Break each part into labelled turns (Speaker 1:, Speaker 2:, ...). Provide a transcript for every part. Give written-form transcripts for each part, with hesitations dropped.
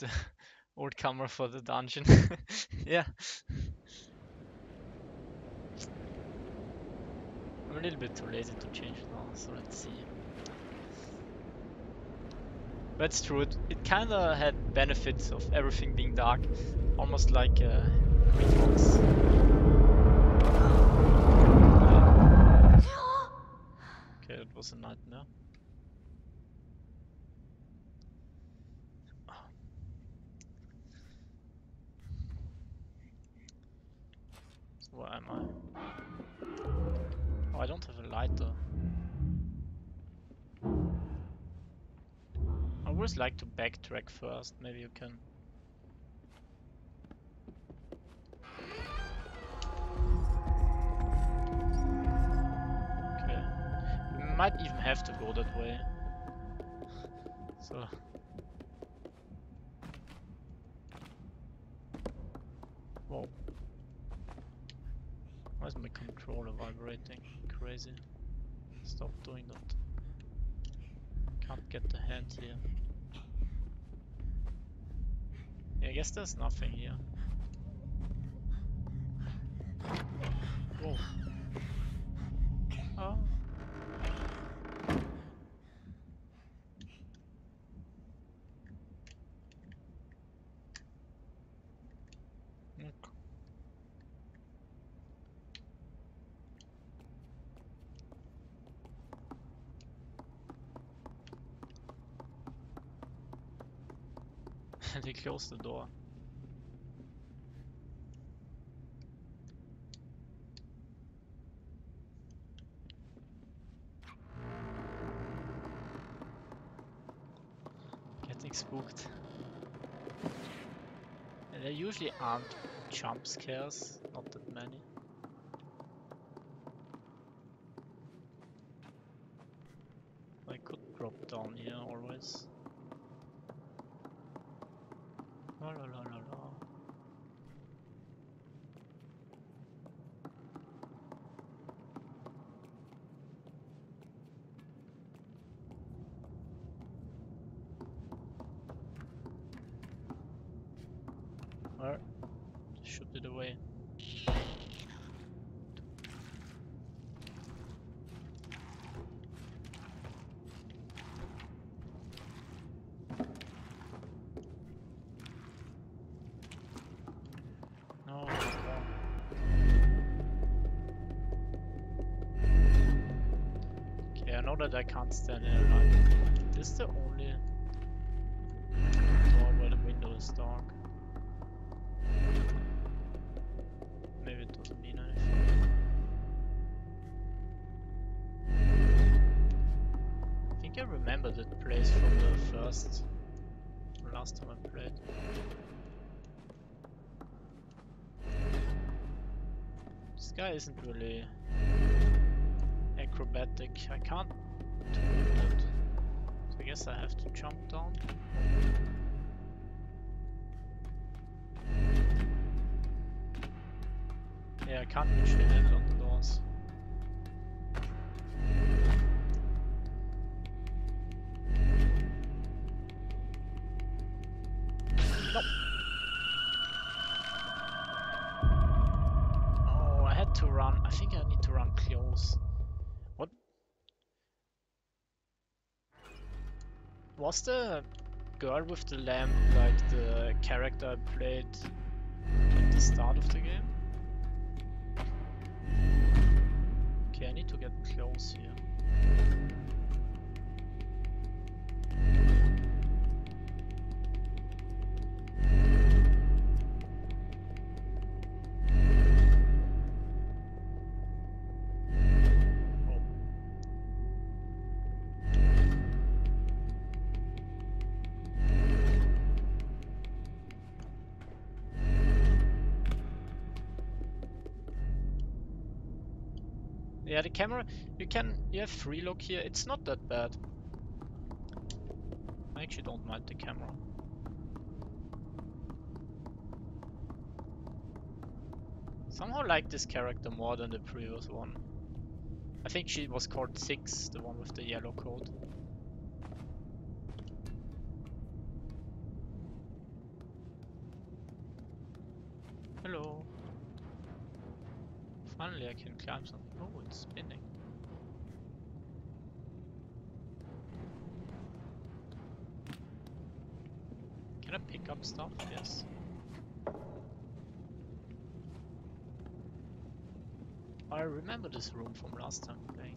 Speaker 1: the old camera for the dungeon. Yeah, I'm a little bit too lazy to change it now, so let's see. That's true, it kinda had benefits of everything being dark, almost like Green Fox. Okay, that was a nightmare. So where am I? Oh, I don't have a lighter. I always like to backtrack first, maybe you can. Okay. We might even have to go that way. So. Whoa. Why is my controller vibrating? Crazy. Stop doing that. Can't get the hand here. Yeah, I guess there's nothing here. Whoa. Oh. Look. They closed the door. Getting spooked. And there usually aren't jump scares, not that many. I could drop down here always. La la la la la. Or should be the way. No, no. Okay, I know that I can't stand in a line. This is the only door where the window is dark. Maybe it doesn't mean anything. I think I remember that place from the last time I played. This guy isn't really acrobatic. I can't do that. So I guess I have to jump down. Yeah, I can't reach the handle on the doors. Nope. Oh, I had to run. I think I need to run close. What? Was the girl with the lamp like the character I played at the start of the game? Okay, I need to get close here. Yeah, the camera, you have free look here, it's not that bad. I actually don't mind the camera. Somehow like this character more than the previous one. I think she was called 6, the one with the yellow coat. Hello. Finally I can climb something. Oh, it's spinning. Can I pick up stuff? Yes. I remember this room from last time playing.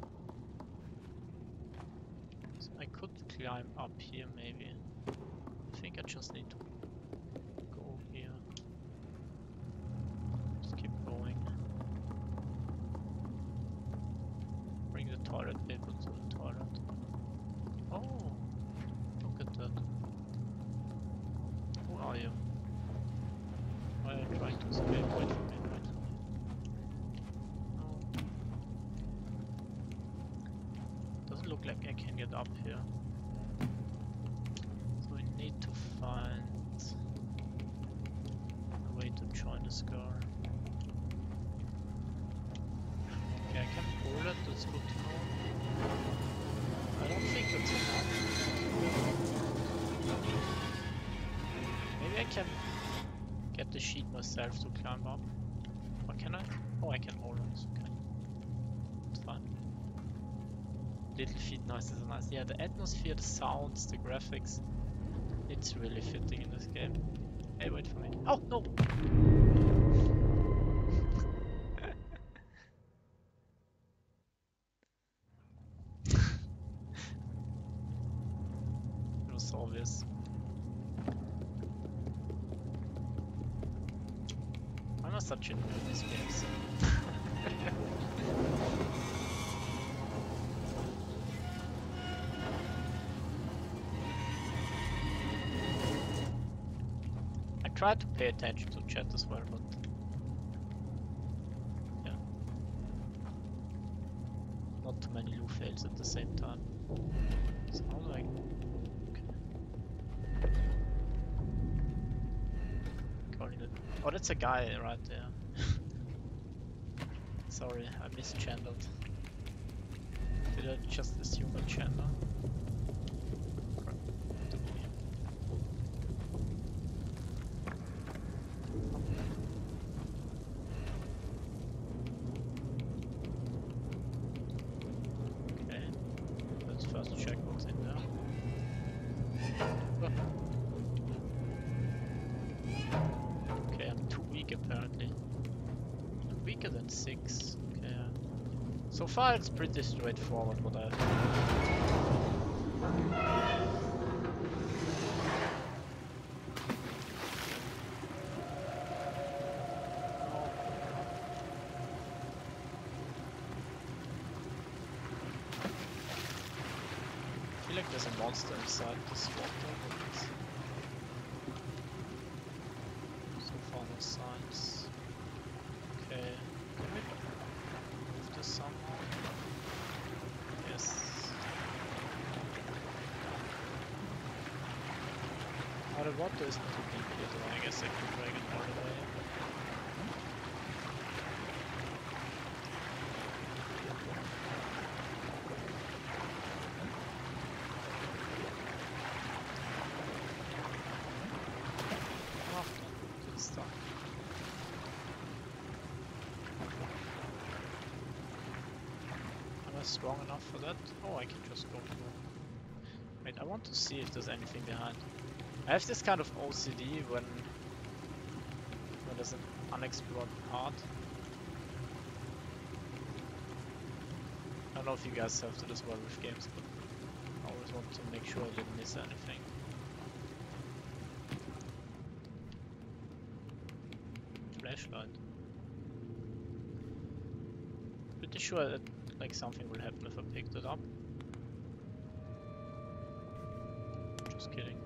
Speaker 1: So I could climb up here maybe. I think I just need to go here. Just keep going. Bring the toilet paper to the toilet. Oh, look at that. Who are you? Why are you trying to escape? Wait for me, wait for me. No. Doesn't look like I can get up here. So we need to find a way to join the scar. Okay, I can pull it, that's good to know. I don't think that's enough. Maybe I can get the sheet myself to climb up. Or can I? Oh, I can hold on, it's okay. It's fine. Little feet noise is nice. Yeah, the atmosphere, the sounds, the graphics. It's really fitting in this game. Hey, wait for me. Oh, no! It was so obvious. I'm not such a noob in these games. I tried to pay attention to chat as well, but yeah. Not too many loot fails at the same time. So how do I... Okay. Calling it... Oh, that's a guy right there. Sorry, I mischanneled. Did I just assume a channel? Okay, let's first check what's in there. Okay, I'm too weak apparently. I'm weaker than 6. Okay. So far it's pretty straightforward what I I feel like there's a monster inside this water, but so far no signs. Okay, can we move this somehow? Yes. The water isn't too deep here though, I guess I can drag it all the way. Oh, good stuff. Am I strong enough for that? Oh, I can just go through. Wait, I want to see if there's anything behind. I have this kind of OCD when there's an unexplored part. I don't know if you guys have that as well with games, but I always want to make sure I didn't miss anything. Flashlight. Pretty sure that like something will happen if I picked it up. Just kidding.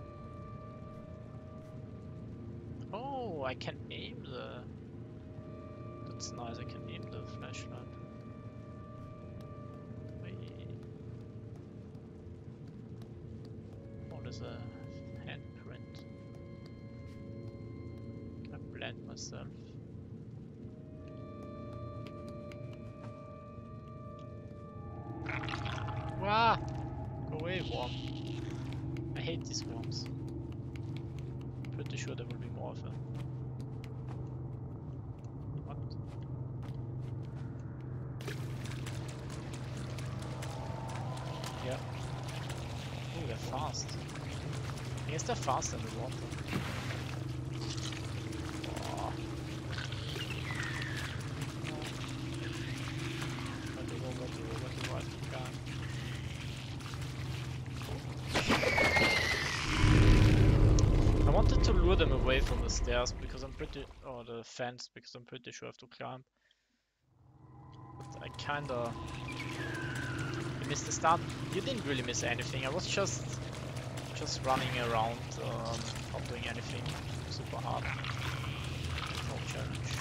Speaker 1: Oh, I can aim the... That's nice, I can aim the flashlight. Wait. Oh, there's a handprint. Can I blend myself? Wah! Go away, worm. I hate these worms. Pretty sure there will be more of them. guess they're faster in the water. Oh. I wanted to lure them away from the stairs because I'm pretty, or the fence, because I'm pretty sure I have to climb. But I kinda missed the start. You didn't really miss anything. I was just running around, not doing anything super hard. No challenge.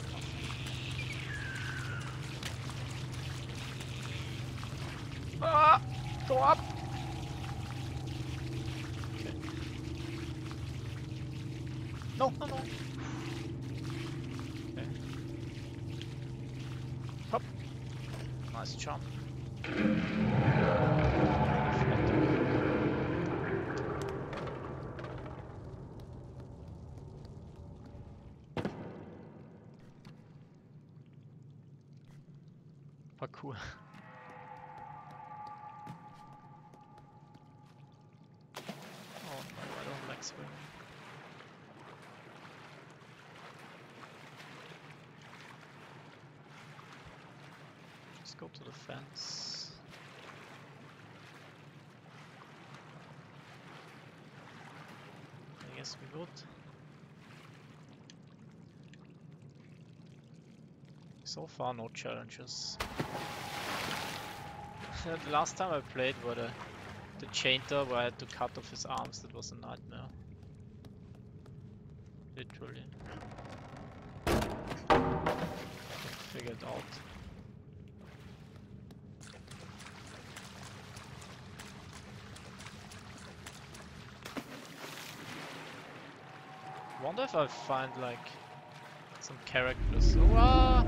Speaker 1: Ah! Go up! Okay. No, no, no. Okay. Hop. Nice jump. Parkour. Oh no, I don't like swimming. Just go to the fence. I guess we good. So far, no challenges. The last time I played were the chainter where I had to cut off his arms. That was a nightmare. Literally. Figured out. Wonder if I find like some characters. Oh, ah!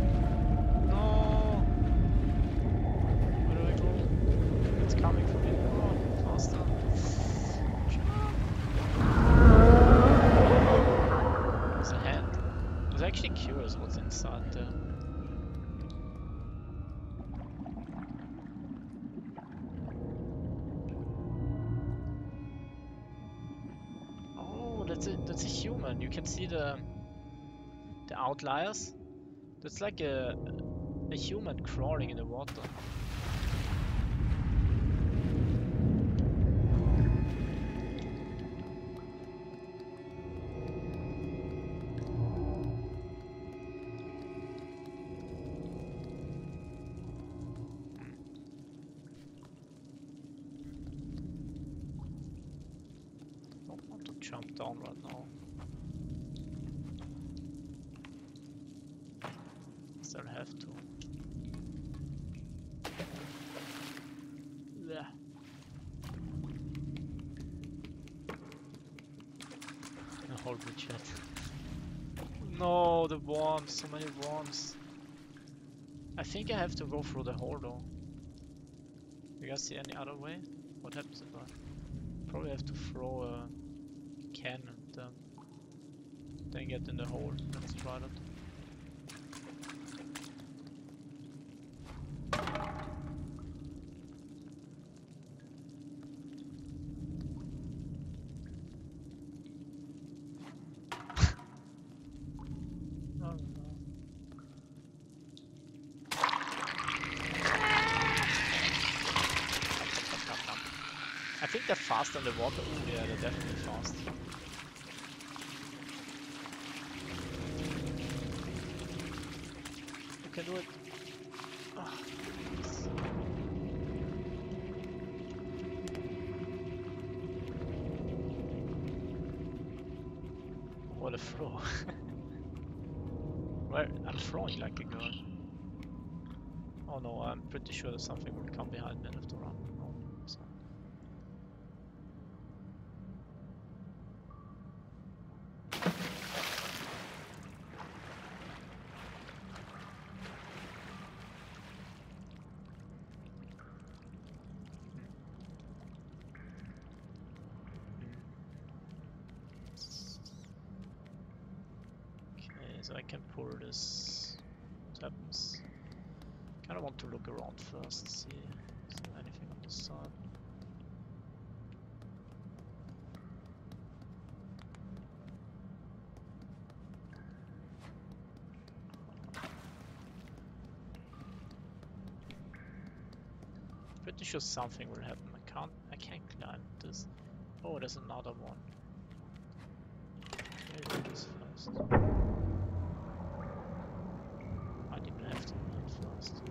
Speaker 1: No! Where do I go? It's coming for me. Oh, faster. There's a hand. I was actually curious what's inside there. Oh, that's a human. You can see the outliers. That's like a human crawling in the water. Don't want to jump down right now. Still have to. Yeah. Hold the chat. No, the worms, so many worms. I think I have to go through the hole though. You guys see any other way? What happens if I probably have to throw a can and then get in the hole? Let's try that. I think they're fast on the water. Ooh, yeah, they're definitely fast. You can do it. Oh, yes. What a throw. Well, I'm throwing like a girl. Oh no, I'm pretty sure that something will come behind me and I have to run. No, it's not. Okay, so I can pull this. What happens? Kinda want to look around first, see if there's anything on the side. Pretty sure something will happen. I can't climb this. Oh, there's another one. Maybe do this first. Might even have to do it first.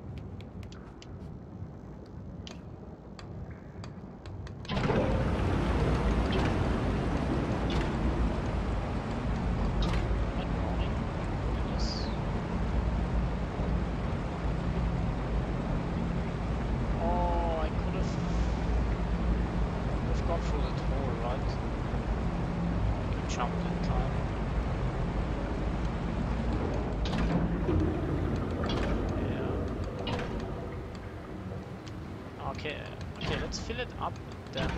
Speaker 1: Okay, let's fill it up and then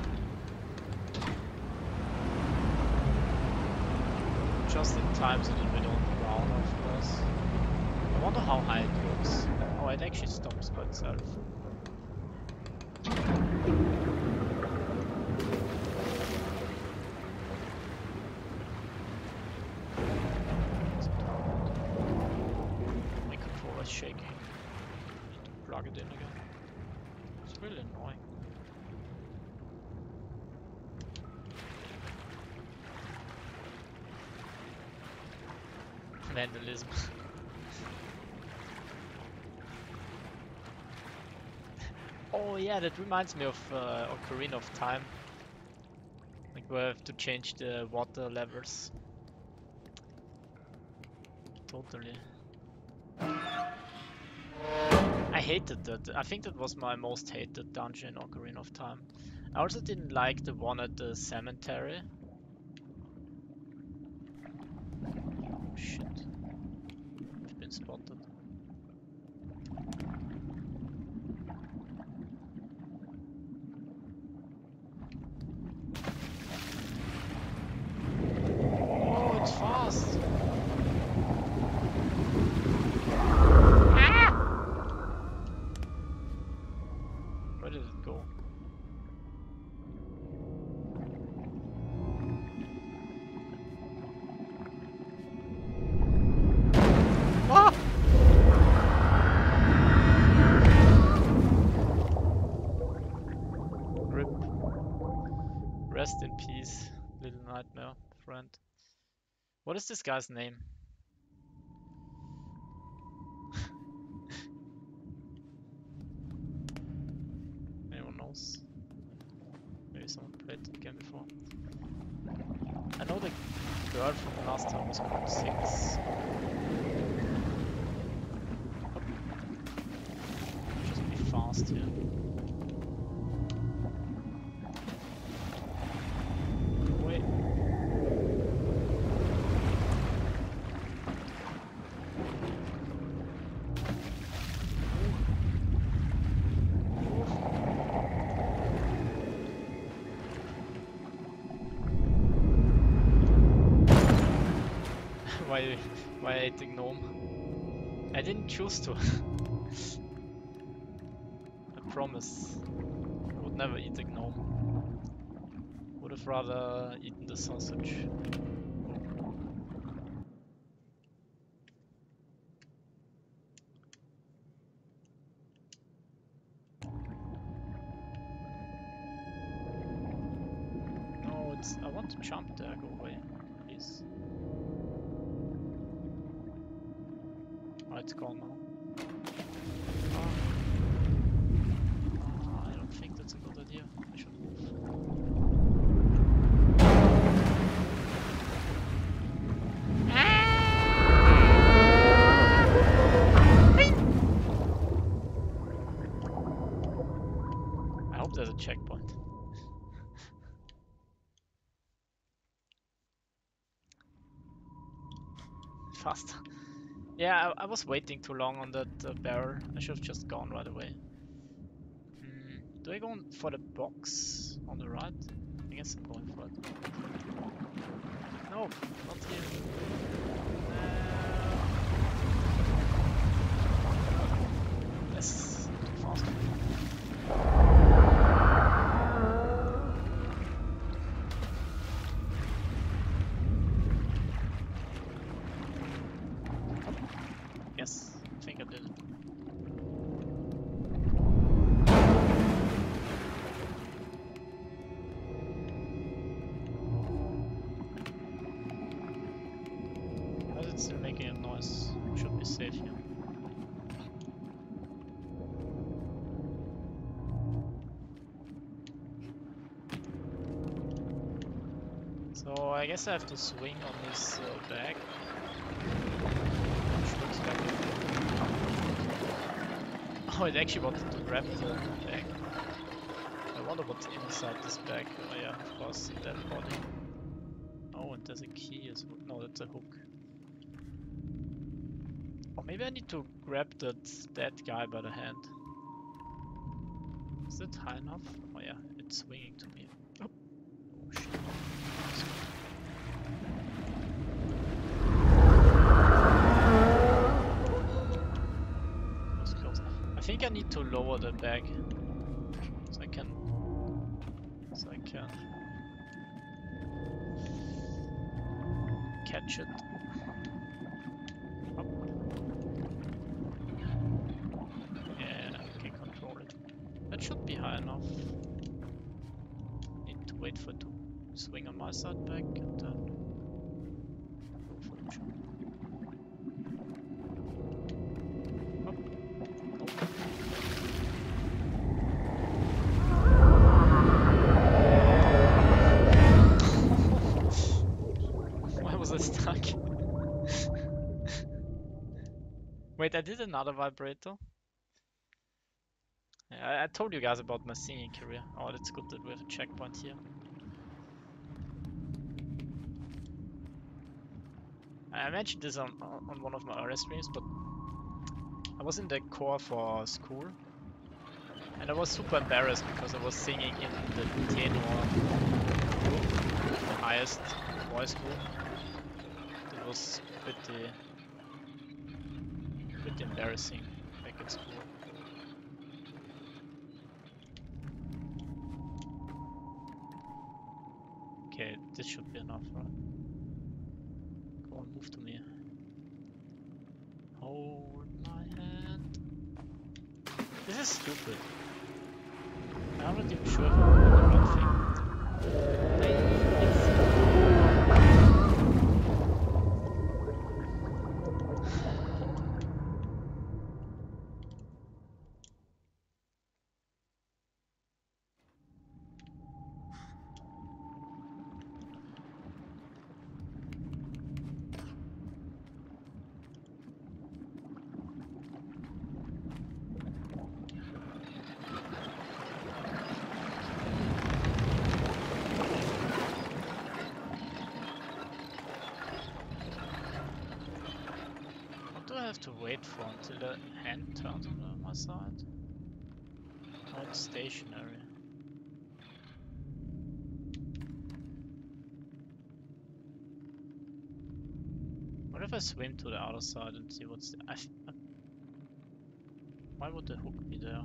Speaker 1: just in time so that we don't drown, of course. I wonder how high it goes. Oh, it actually stops by itself. My controller's shaking. Need to plug it in again. It's really annoying. Vandalism. Oh yeah, that reminds me of Ocarina of Time. Like we have to change the water levels. Totally. I hated that. I think that was my most hated dungeon in Ocarina of Time. I also didn't like the one at the cemetery. Oh shit. I've been spotted. Oh, it's fast! Ah! Where did it go? Ah! Rip. Rest in peace, little nightmare friend. What is this guy's name? Anyone knows? Maybe someone played the game before. I know the girl from last time was called Six. Oh. Just be fast here. Wait. Why I ate the gnome? I didn't choose to. I promise. I would never eat a gnome. Would have rather eaten the sausage. No, it's. I want to jump there. Go away, please. Oh, it's gone now. I don't think that's a good idea. I should move. I hope there's a checkpoint. Faster. Yeah, I was waiting too long on that barrel. I should have just gone right away. Do I go for the box on the right? I guess I'm going for it. No, not here. Yes, too fast. Yes, I think I did it. it's still making a noise. Should be safe here. So I guess I have to swing on this bag. Which looks like oh, it actually wanted to grab the bag. I wonder what's inside this bag. Oh yeah, of course, dead body. Oh, and there's a key as well. No, that's a hook. Or maybe I need to grab that dead guy by the hand. Is it high enough? Oh yeah, it's swinging to me. Oh, oh shit. That was close. I think I need to lower the bag so I can catch it. Up. Yeah, I can control it. That should be high enough. Need to wait for it to swing on my side back and then go for the jump. Up. Nope. Why was I stuck? Wait, I did another vibrator. Yeah, I told you guys about my singing career. Oh, that's good that we have a checkpoint here. I mentioned this on one of my earlier streams, but I was in the corps for school, and I was super embarrassed because I was singing in the tenor group, the highest voice group. It was pretty embarrassing back in school. Okay, this should be enough, right? Go on, move to me. Hold my hand. This is stupid. I'm not even sure if I'm doing the right thing. Do I have to wait for until the hand turns on my side? Oh, it's stationary. What if I swim to the other side and see what's there? Why would the hook be there?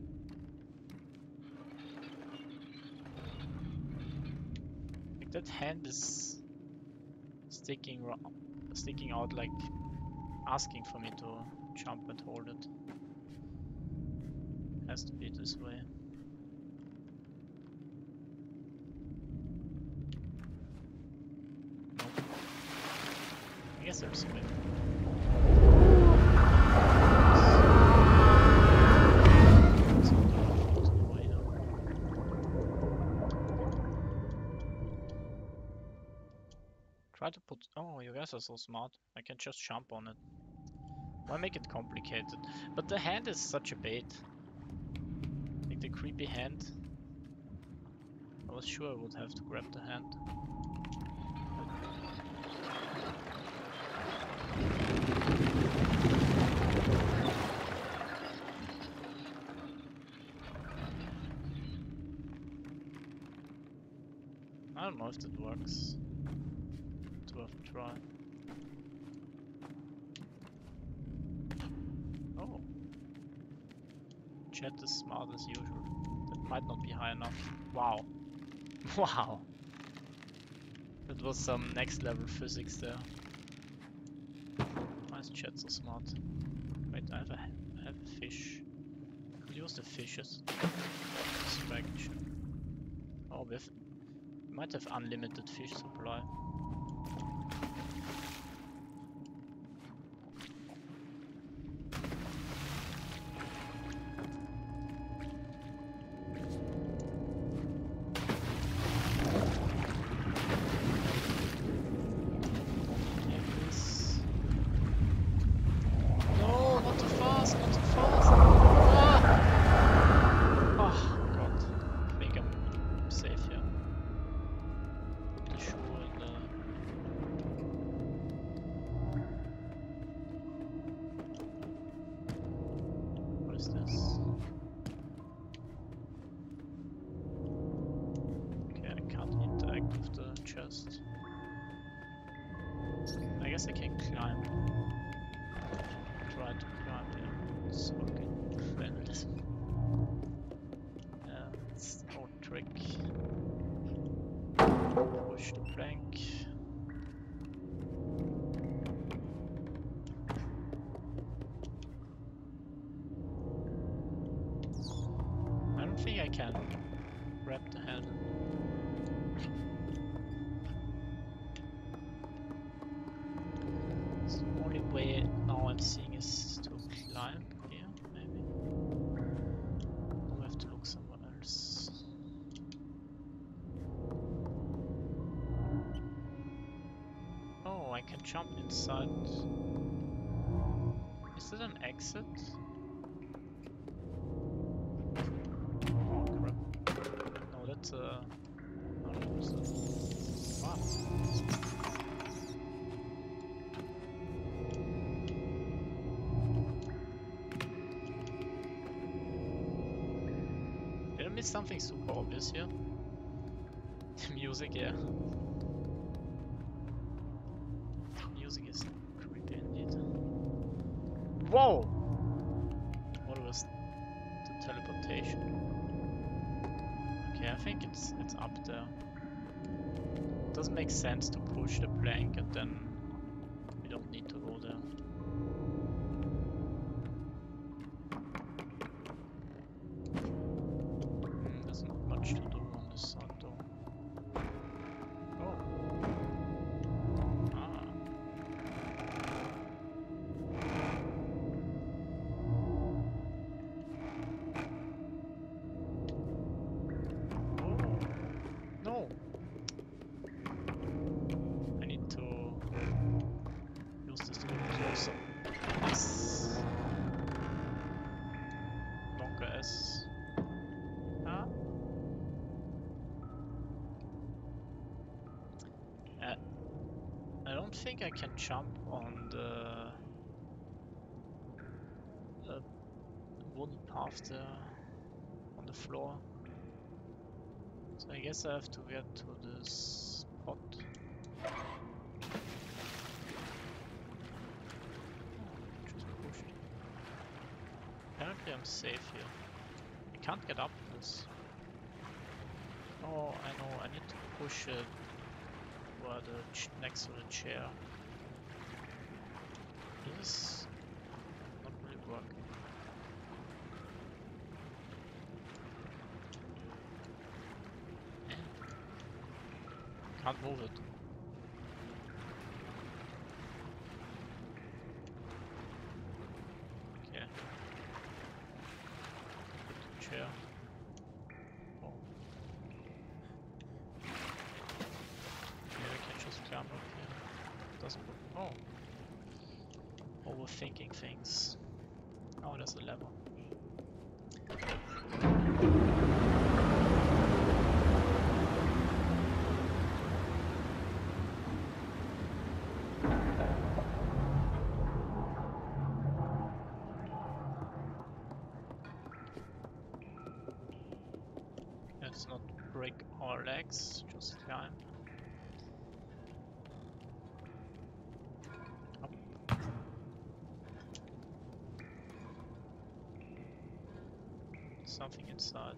Speaker 1: Like that hand is sticking out, like asking for me to jump and hold it. Has to be this way. Nope. I guess there's a way. Try to put... Oh, you guys are so smart. I can just jump on it. Why make it complicated? But the hand is such a bait. Like the creepy hand. I was sure I would have to grab the hand. I don't know if that works. It's worth a try. Oh. Chat is smart as usual. That might not be high enough. Wow. Wow. That was some next level physics there. Why is chat so smart? Wait, I have a fish. Could use the fishes. Distraction. Oh, we might have unlimited fish supply. guess I can climb. Try to climb here. So I can fail this. It's our trick. Push the plank. I don't think I can grab the handle. So the only way now I'm seeing is to climb here, maybe. Now we have to look somewhere else. Oh, I can jump inside. Is it an exit? Oh crap. No, that's a... Oh, no, it's a... Wow. Did I miss something super obvious here? Music, yeah. Music is creepy indeed. Whoa! What was the teleportation? Okay, I think it's up there. It doesn't make sense to push the plank and then we don't need to go there. There's not much to do on this side though. Oh. Ah. Oh. No. I need to use this to get closer. Yes. Longer S. Huh? I don't think I can jump on the wooden path there on the floor. So I guess I have to get to this spot. Oh, just push it. Apparently I'm safe here. I can't get up this. Oh, I know, I need to push it where the next to the chair. This is not really working. Can't move it. Okay. Put the chair. Oh. Maybe I can just climb up here. Doesn't work. Oh. Overthinking things. Oh, there's a lever. Let's not break our legs, just climb. Up. Something inside.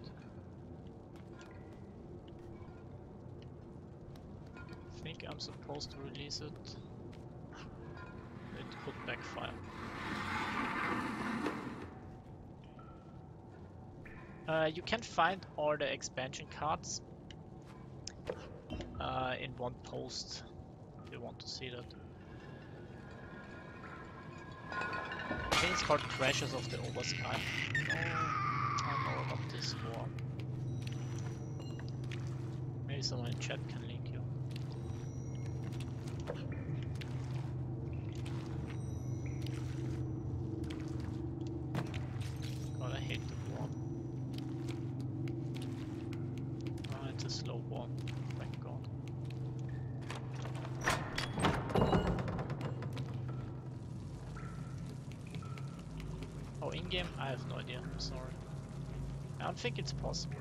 Speaker 1: I think I'm supposed to release it. It could backfire. You can find all the expansion cards in one post if you want to see that. I think it's called Treasures of the Oversky. Oh, I know about this war. Maybe someone in chat can link you. God, I hate the war. It's a slow war, thank God. Oh, in-game? I have no idea, I'm sorry. I don't think it's possible.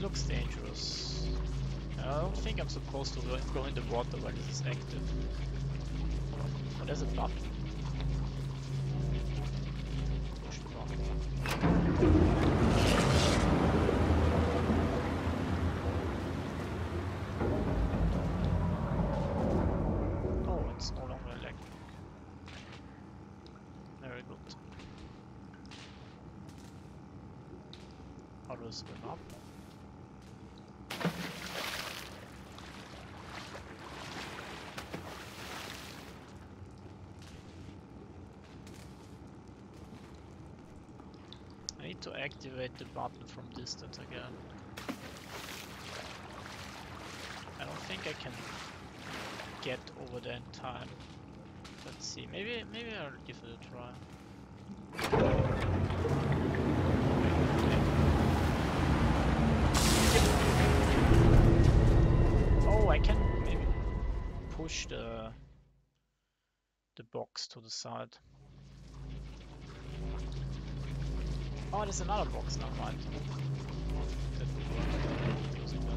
Speaker 1: looks dangerous. I don't think I'm supposed to go in the water while this is active. Oh, there's a button. Push the button. Oh, it's no longer electric. Very good. How do I swim up? I need to activate the button from distance again. I don't think I can get over there in time. Let's see, maybe I'll give it a try. Oh, I can maybe push the box to the side. Oh, there's another box now, right? That would work. Using that.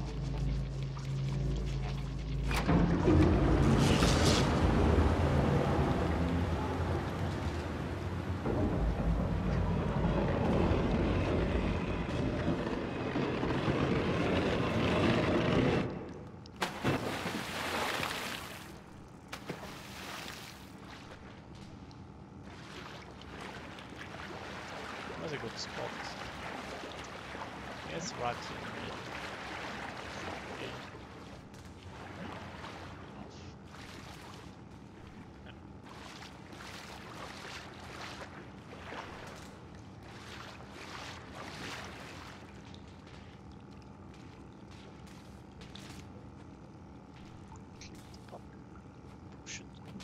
Speaker 1: That's a good spot. Yes, right in the middle. Okay. Yeah. Pop. Push it.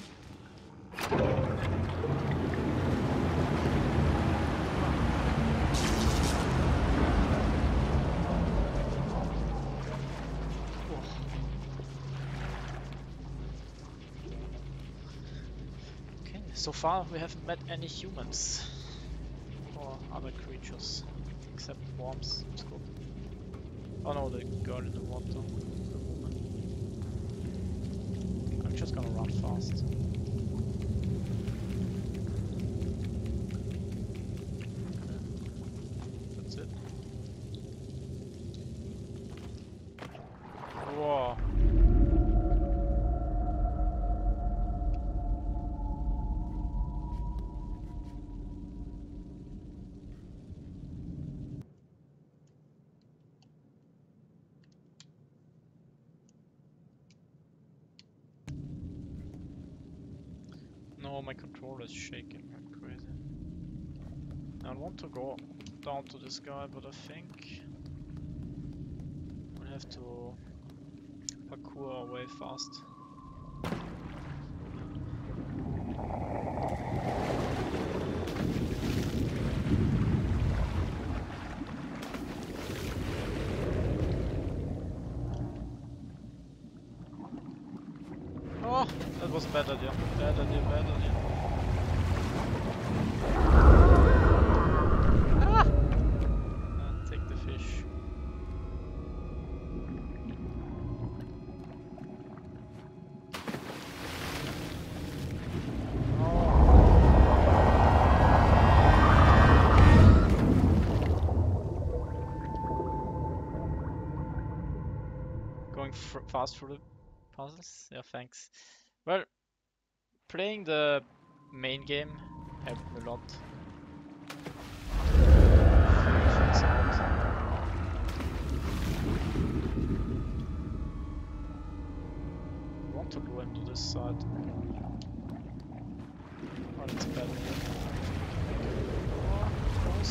Speaker 1: So far we haven't met any humans or other creatures except worms. It's good. Oh no, the girl in the water, the woman. I'm just gonna run fast. That's it. Whoa. No, my controller is shaking like crazy. I want to go down to this guy, but I think I have to parkour our way fast. Oh, that was a bad idea. Bad idea, bad idea. Ah! Take the fish. Going fast through the puzzles? Yeah, thanks. Well, playing the main game helped me a lot. Things out. I want to go into this side. Oh, that's bad. Oh, close.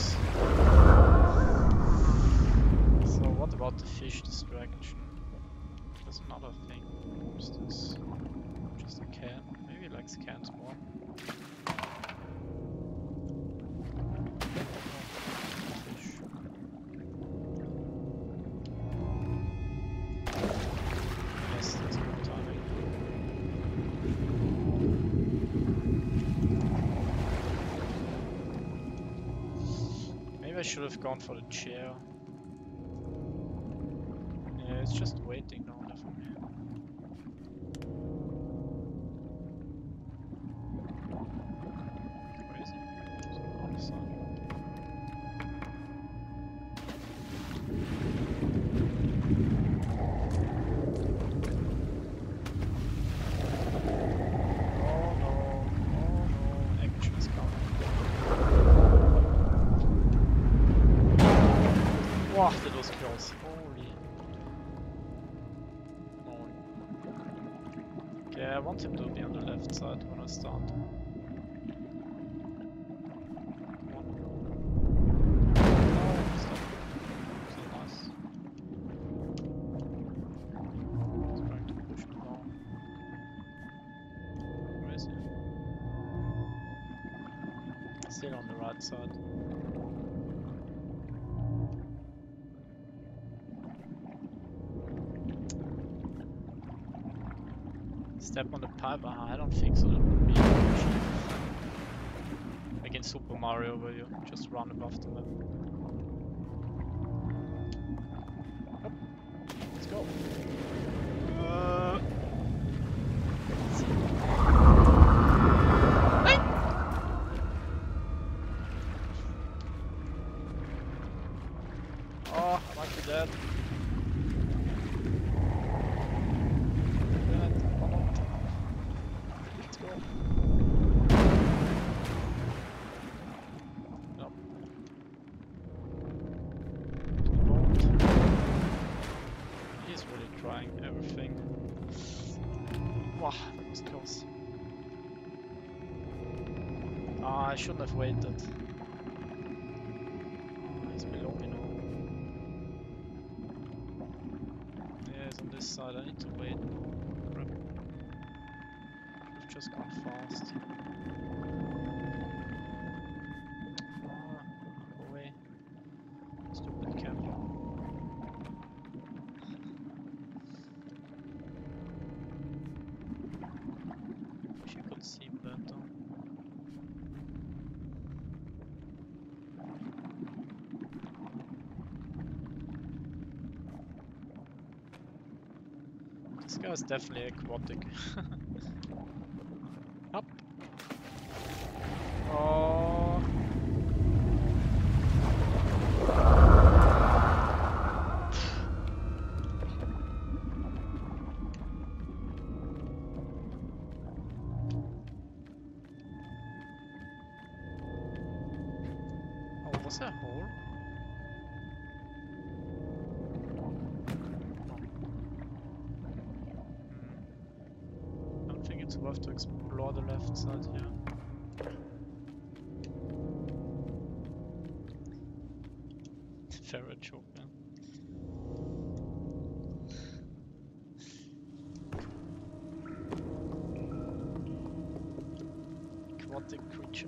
Speaker 1: So what about the fish distraction? There's another thing. What's this? Just a can. Maybe he likes cans more. Fish. Yes, that's good timing. Maybe I should have gone for the chair. it's just waiting down there for me. Where is it? It's on the other side. Oh no, action's coming. Wow, that was close. Holy. Oh. Okay, I want him to be on the left side when I start. Come on. Oh, stop. So nice. He's going to push me down. Where is he? Still on the right side. Step on the pipe? I don't think so. That would be cheap. Like in Super Mario where you just run above the map. Up. Let's go. Hey! Oh, I might be dead. I shouldn't have waited. Oh, he's below me now. Yeah, he's on this side. I need to wait. Crap. We've just gone fast. Go away. Stupid camera. Wish you could see better. This guy is definitely aquatic. Up. Oh. Oh, was there a hole? It's worth to explore the left side here. Ferret choke, man. Aquatic creature.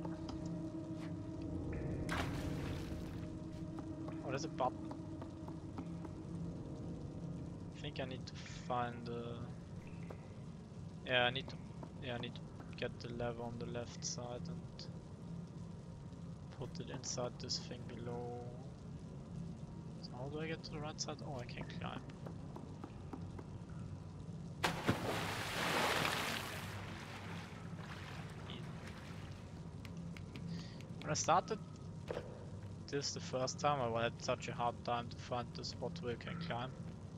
Speaker 1: Oh, there's a button. I think I need to find yeah, I need to get the lever on the left side and put it inside this thing below. So how do I get to the right side? Oh, I can climb. When I started this the first time, I had such a hard time to find the spot where you can climb.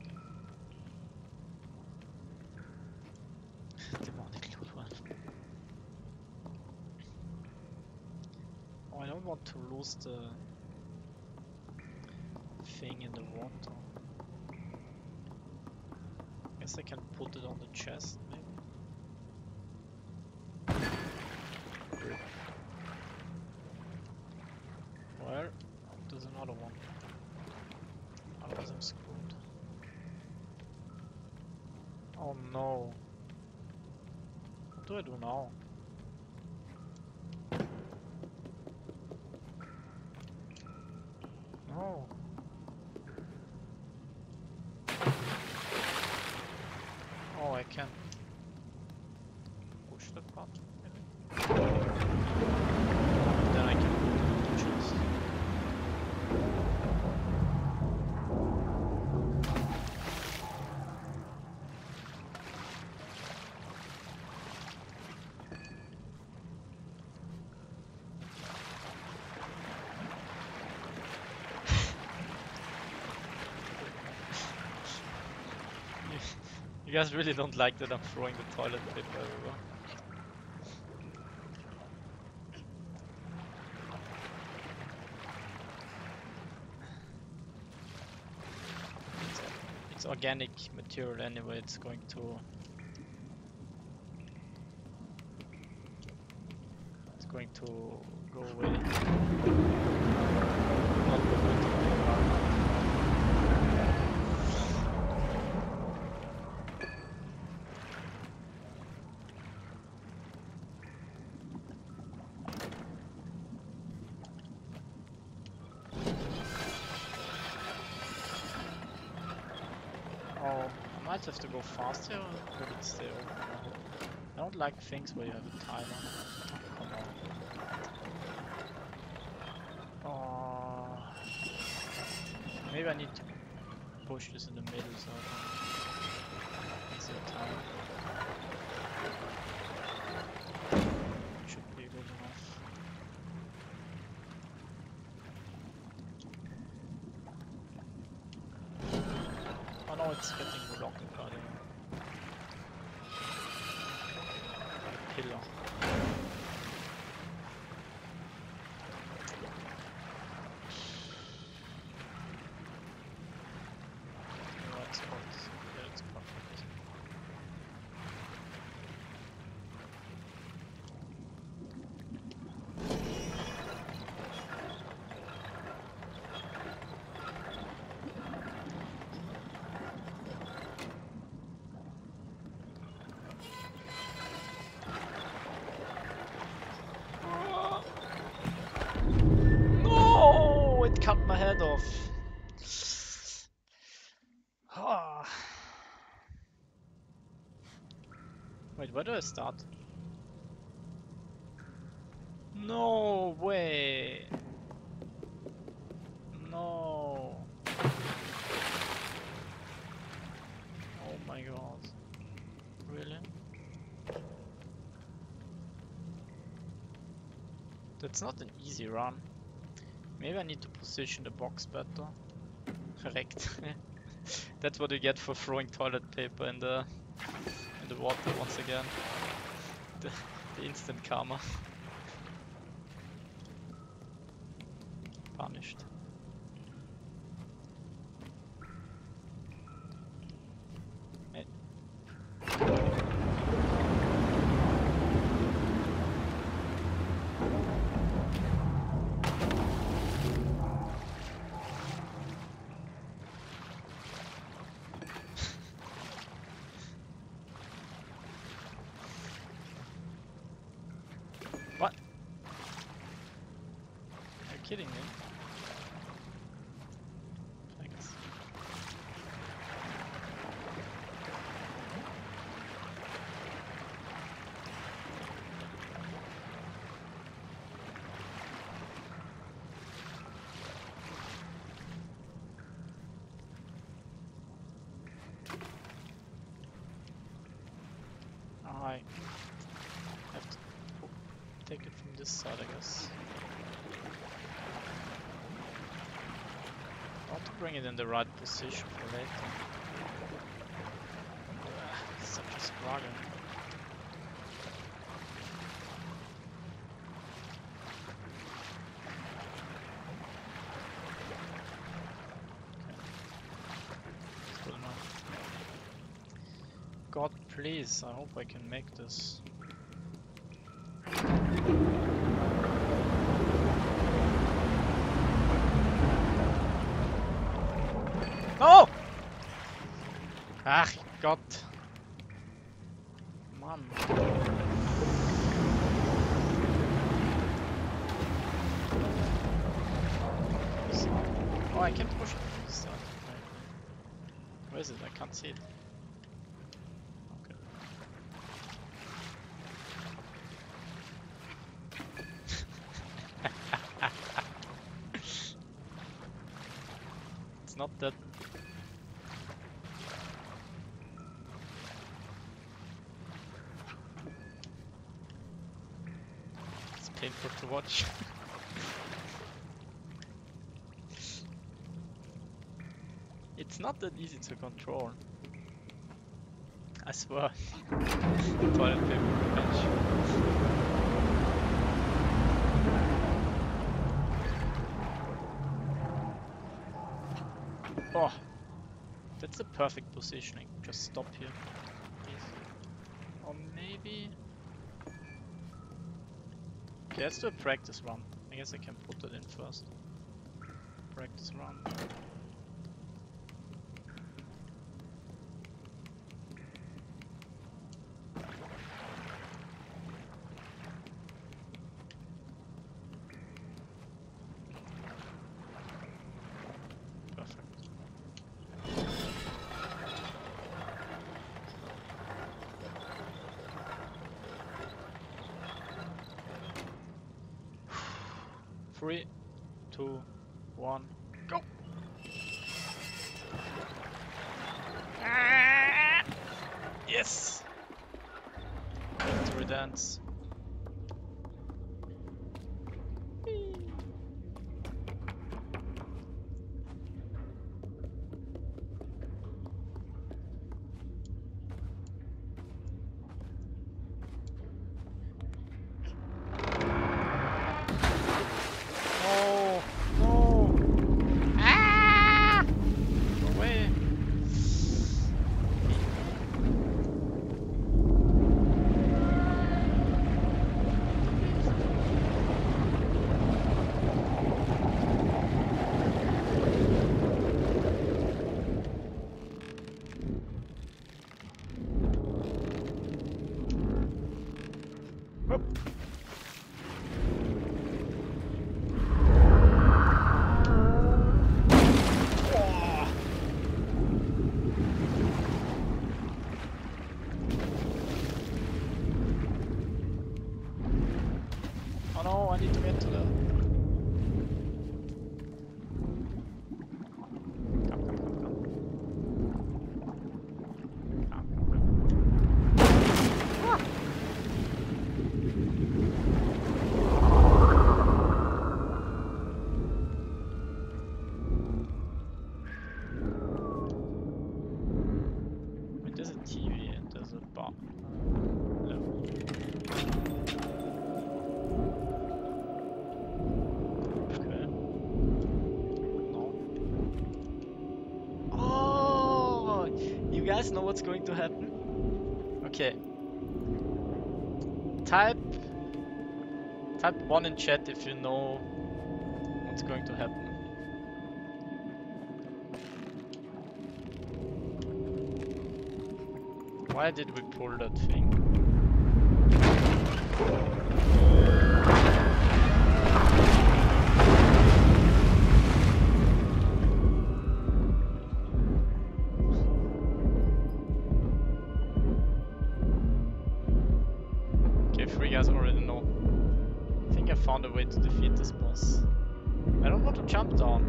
Speaker 1: Demonic loot one. Oh, I don't want to lose the thing in the water. Guess I can put it on the chest, maybe. Where? There's another one. Otherwise I'm screwed. Oh no. What do I do now? No. Oh, I can push that button, maybe? Then I can put it on the chest. You guys really don't like that I'm throwing the toilet paper everywhere. It's organic material anyway, it's going to go away. Not go into the environment. Oh, I might have to go faster or will it stay open? I don't like things where you have a timer. Oh, come on. Oh, maybe I need to push this in the middle so I can see the time. Should be good enough. Oh no, it's getting blocked by the pillar. Right spot. Yeah, it's perfect. No! It cut my head off. Ah. Wait, where do I start? No way! No! Oh my god. Really? That's not an easy run. Maybe I need to position the box better. Correct. That's what you get for throwing toilet paper in the water once again. The instant karma. Punished. Hey. What? Are you kidding me? Thanks. I have to take it from this side, I guess. I want to bring it in the right position for later. It's such a struggle. It's good enough. God, please, I hope I can make this. No! Ach Gott. Mann. Oh, I can push it from this side. Where is it? I can't see it. Okay. It's not that. It's painful to watch. It's not that easy to control. I swear. Toilet paper bench. Oh, that's the perfect positioning. Just stop here. Easy. Or maybe... Okay, let's do a practice run. I guess I can put that in first. Practice run. Perfect. Three, 2, 1, go! Ah! Yes! Victory dance. No! No! Ah! Go away! Whoop. Oh no, I need to get to the... Come, come, come, come. Ah. Wait, there's a TV and there's a bar. Level. Okay. No. Oh! You guys know what's going to happen? Okay. Type 1 in chat if you know what's going to happen. Why did we pull that thing? Okay, 3 guys already know. I think I found a way to defeat this boss. I don't want to jump down.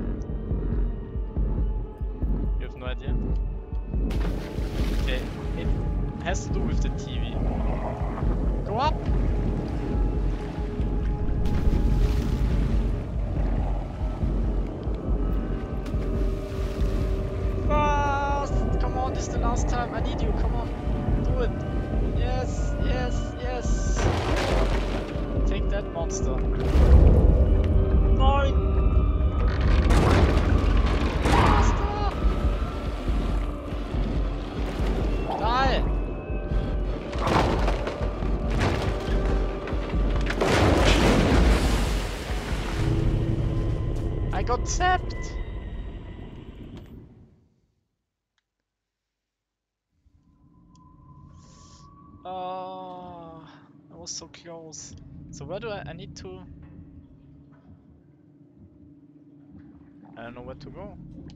Speaker 1: You have no idea? Okay, it has to do with the TV. Go up! Fast! Come on, this is the last time. I need you, come on. Do it. Yes, yes, yes. Take that monster. Nein! Faster! Die! I got zapped! Oh, I was so close. So where do I need to... I don't know where to go.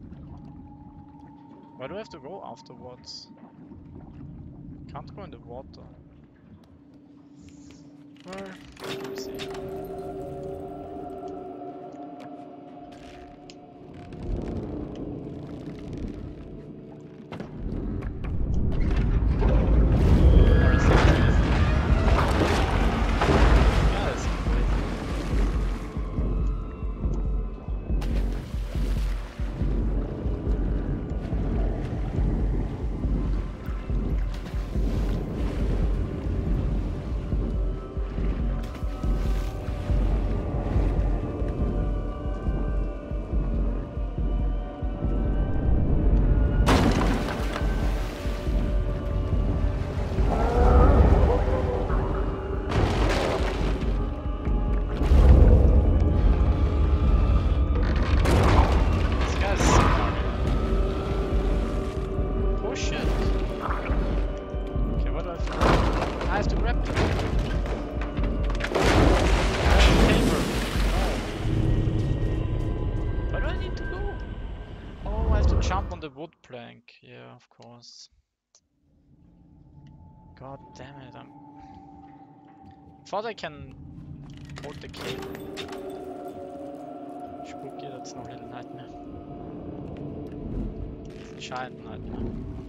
Speaker 1: Where do I have to go afterwards? Can't go in the water. Where? Let me see. Where is it? Yeah, that's great. the wood plank. Yeah, of course. God damn it, thought I can hold the cable. Spooky, that's no little nightmare. It's a giant nightmare.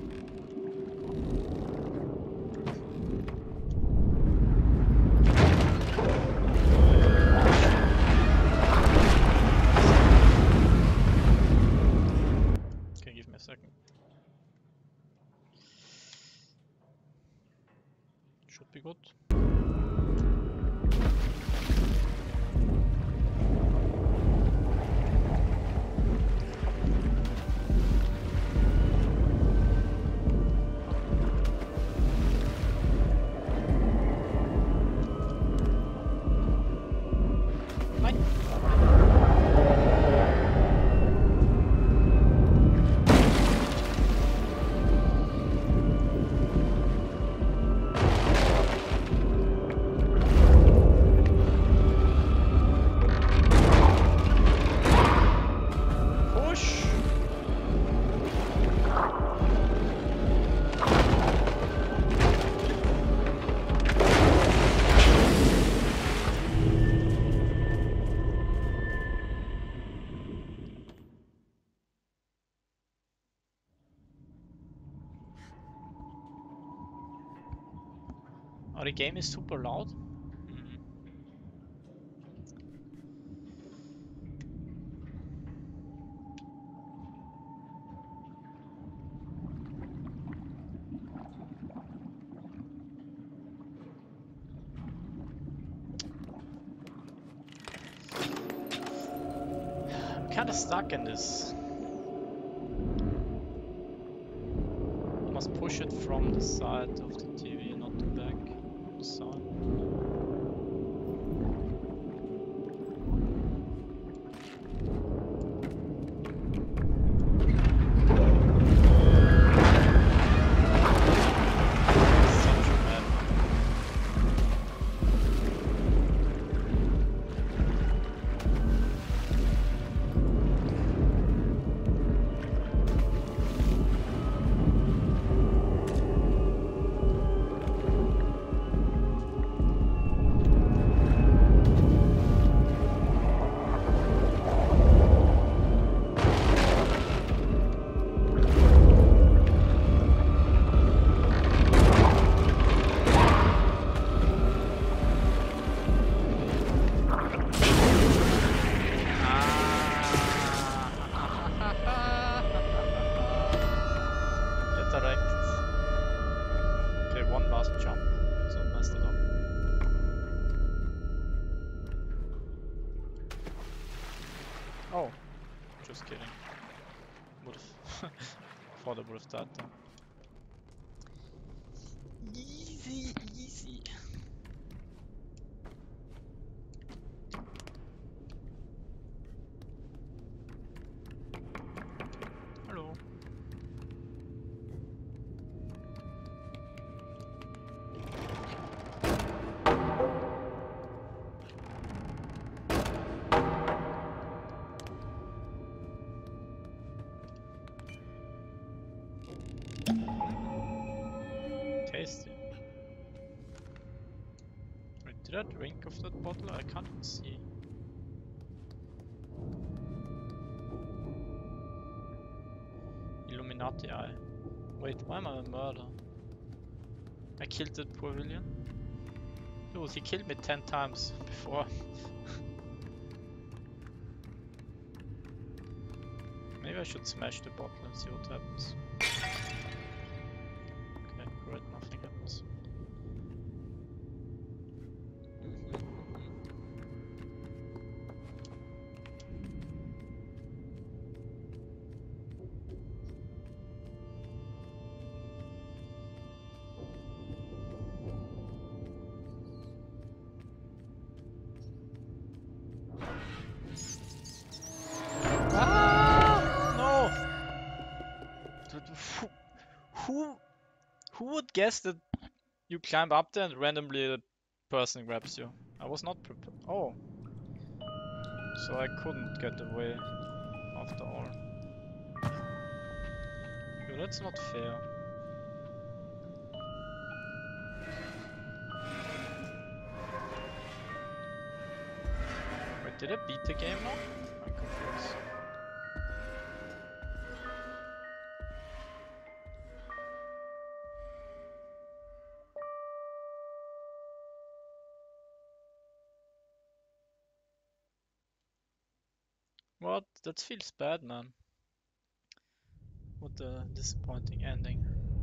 Speaker 1: Okay, give me a second. Should be good. Oh, the game is super loud. I'm kinda stuck in this. Must push it from the side of the TV, not the back. The side. Oh, just kidding. Would've thought I would've died there. Easy, easy. Hello. Tasty. Wait, did I drink of that bottle? I can't even see. Illuminati eye. Wait, why am I a murderer? I killed that poor villain. Dude, he killed me 10 times before. Maybe I should smash the bottle and see what happens. Okay, great, nothing happens. Who would guess that you climb up there and randomly a person grabs you? I was not prepared. Oh. So I couldn't get away after all. No, that's not fair. Wait, did I beat the game now? I'm confused. What? That feels bad, man. What a disappointing ending.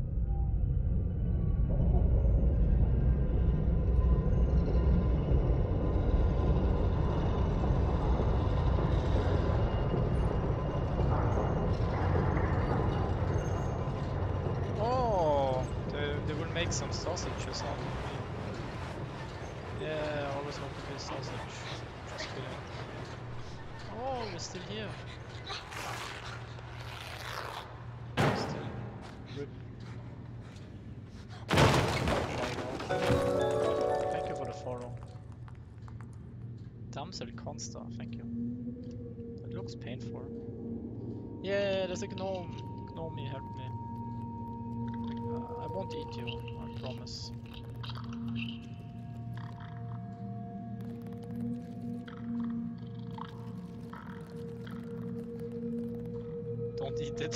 Speaker 1: Oh, they will make some sausages out of me. Yeah, I always want to be a sausage. Just kidding. Oh, we're still here. Still. Rip. Thank you for the follow. Damsel Consta, thank you. It looks painful. Yeah, there's a gnome. Gnomey, help me. I won't eat you, I promise. Don't eat it.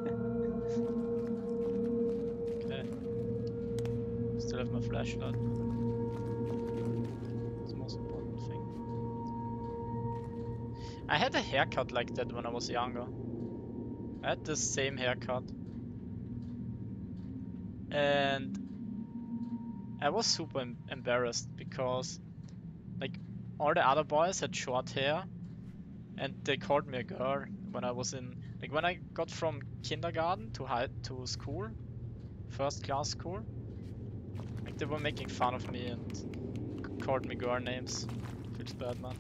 Speaker 1: Okay. Still have my flashlight. It's the most important thing. I had a haircut like that when I was younger. I had the same haircut. And I was super embarrassed because like all the other boys had short hair and they called me a girl when I was in like when I got from kindergarten to school, first class school. Like they were making fun of me and called me girl names. Feels bad, man.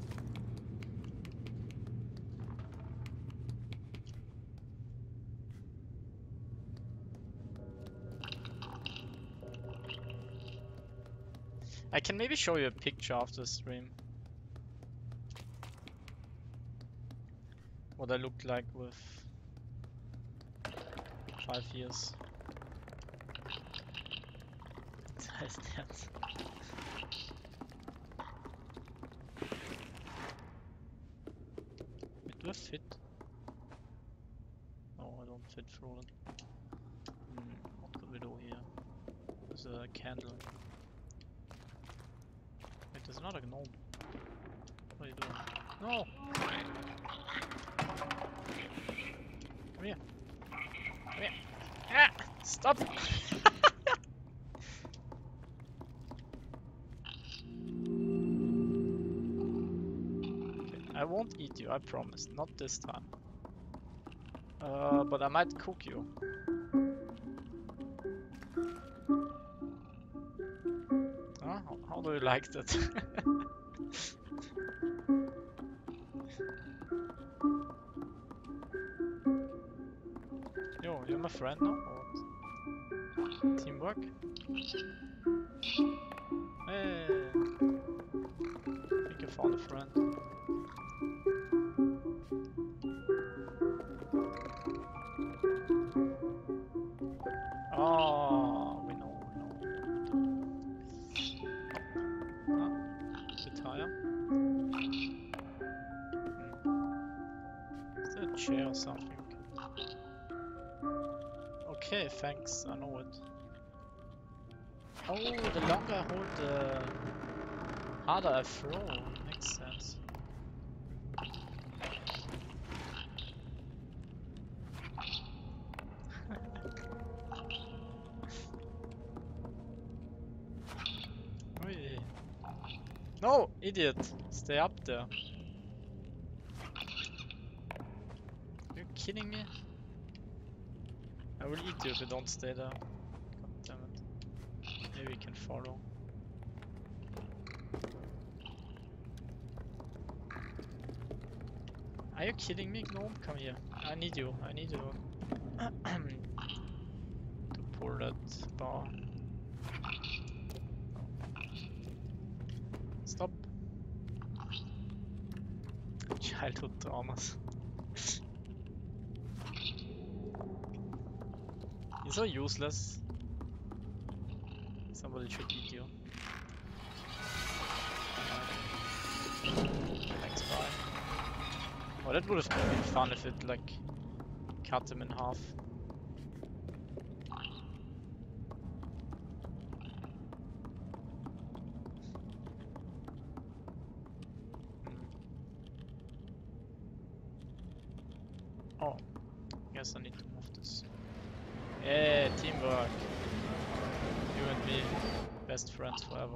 Speaker 1: I can maybe show you a picture after the stream. What I looked like with 5 years. Was heißt jetzt? Wait, do I fit? No, I don't fit through it. What could we do here? There's a candle. Wait, there's another gnome. What are you doing? No! Come here. Come here. Ah! Stop! I won't eat you, I promise. Not this time. But I might cook you. How do you like that? Yo, you're my friend now? Or what? Teamwork? Hey! I think I found a friend. Oh, we know. Huh? Bit higher. Is there a chair or something? Okay, thanks, I know it. Oh, the longer I hold, the harder I throw. Makes sense. No, idiot! Stay up there. Are you kidding me? I will eat you if you don't stay there. God damn it. Maybe you can follow. Are you kidding me, gnome? Come here. I need you. I need you to pull that bar. Stop. Childhood traumas. He's so useless. Somebody should eat you. Thanks, bye. Oh, that would have been fun if it like cut him in half. Oh, guess I need to move this. Yeah, teamwork. You and me, best friends forever.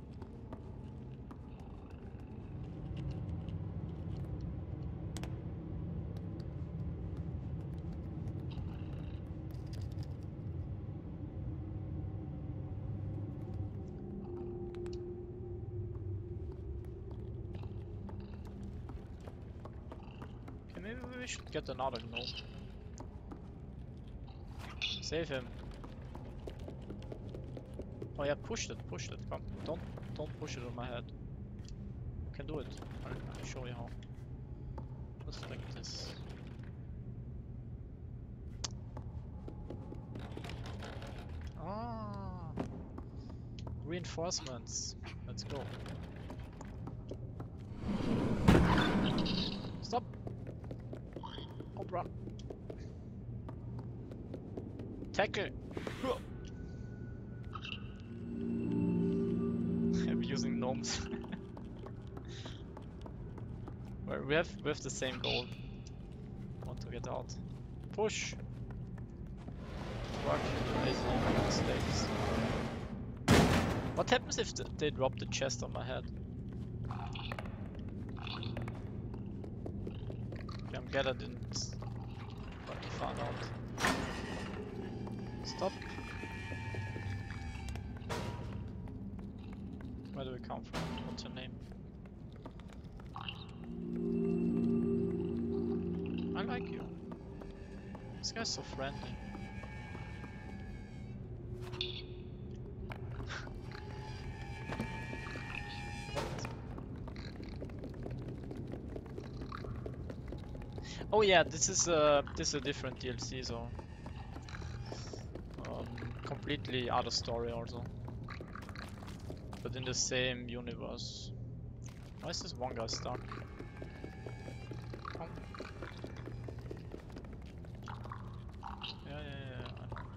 Speaker 1: Okay, maybe we should get another gnome. Save him. Oh yeah, push it, come. Don't push it on my head. You can do it. I'll show you how. Just like this. Ah, reinforcements. Let's go. Stop. Oh, run. Tackle. I'm using gnomes. we have the same goal. Want to get out. Push. Work. Mistakes. What happens if they drop the chest on my head? Okay, I'm glad I didn't want to find out. Stop. Where do we come from? What's your name? I like you. This guy's so friendly. Oh yeah, this is a different DLC, so completely other story also, but in the same universe. Why is this one guy stuck? Come. Yeah, I know.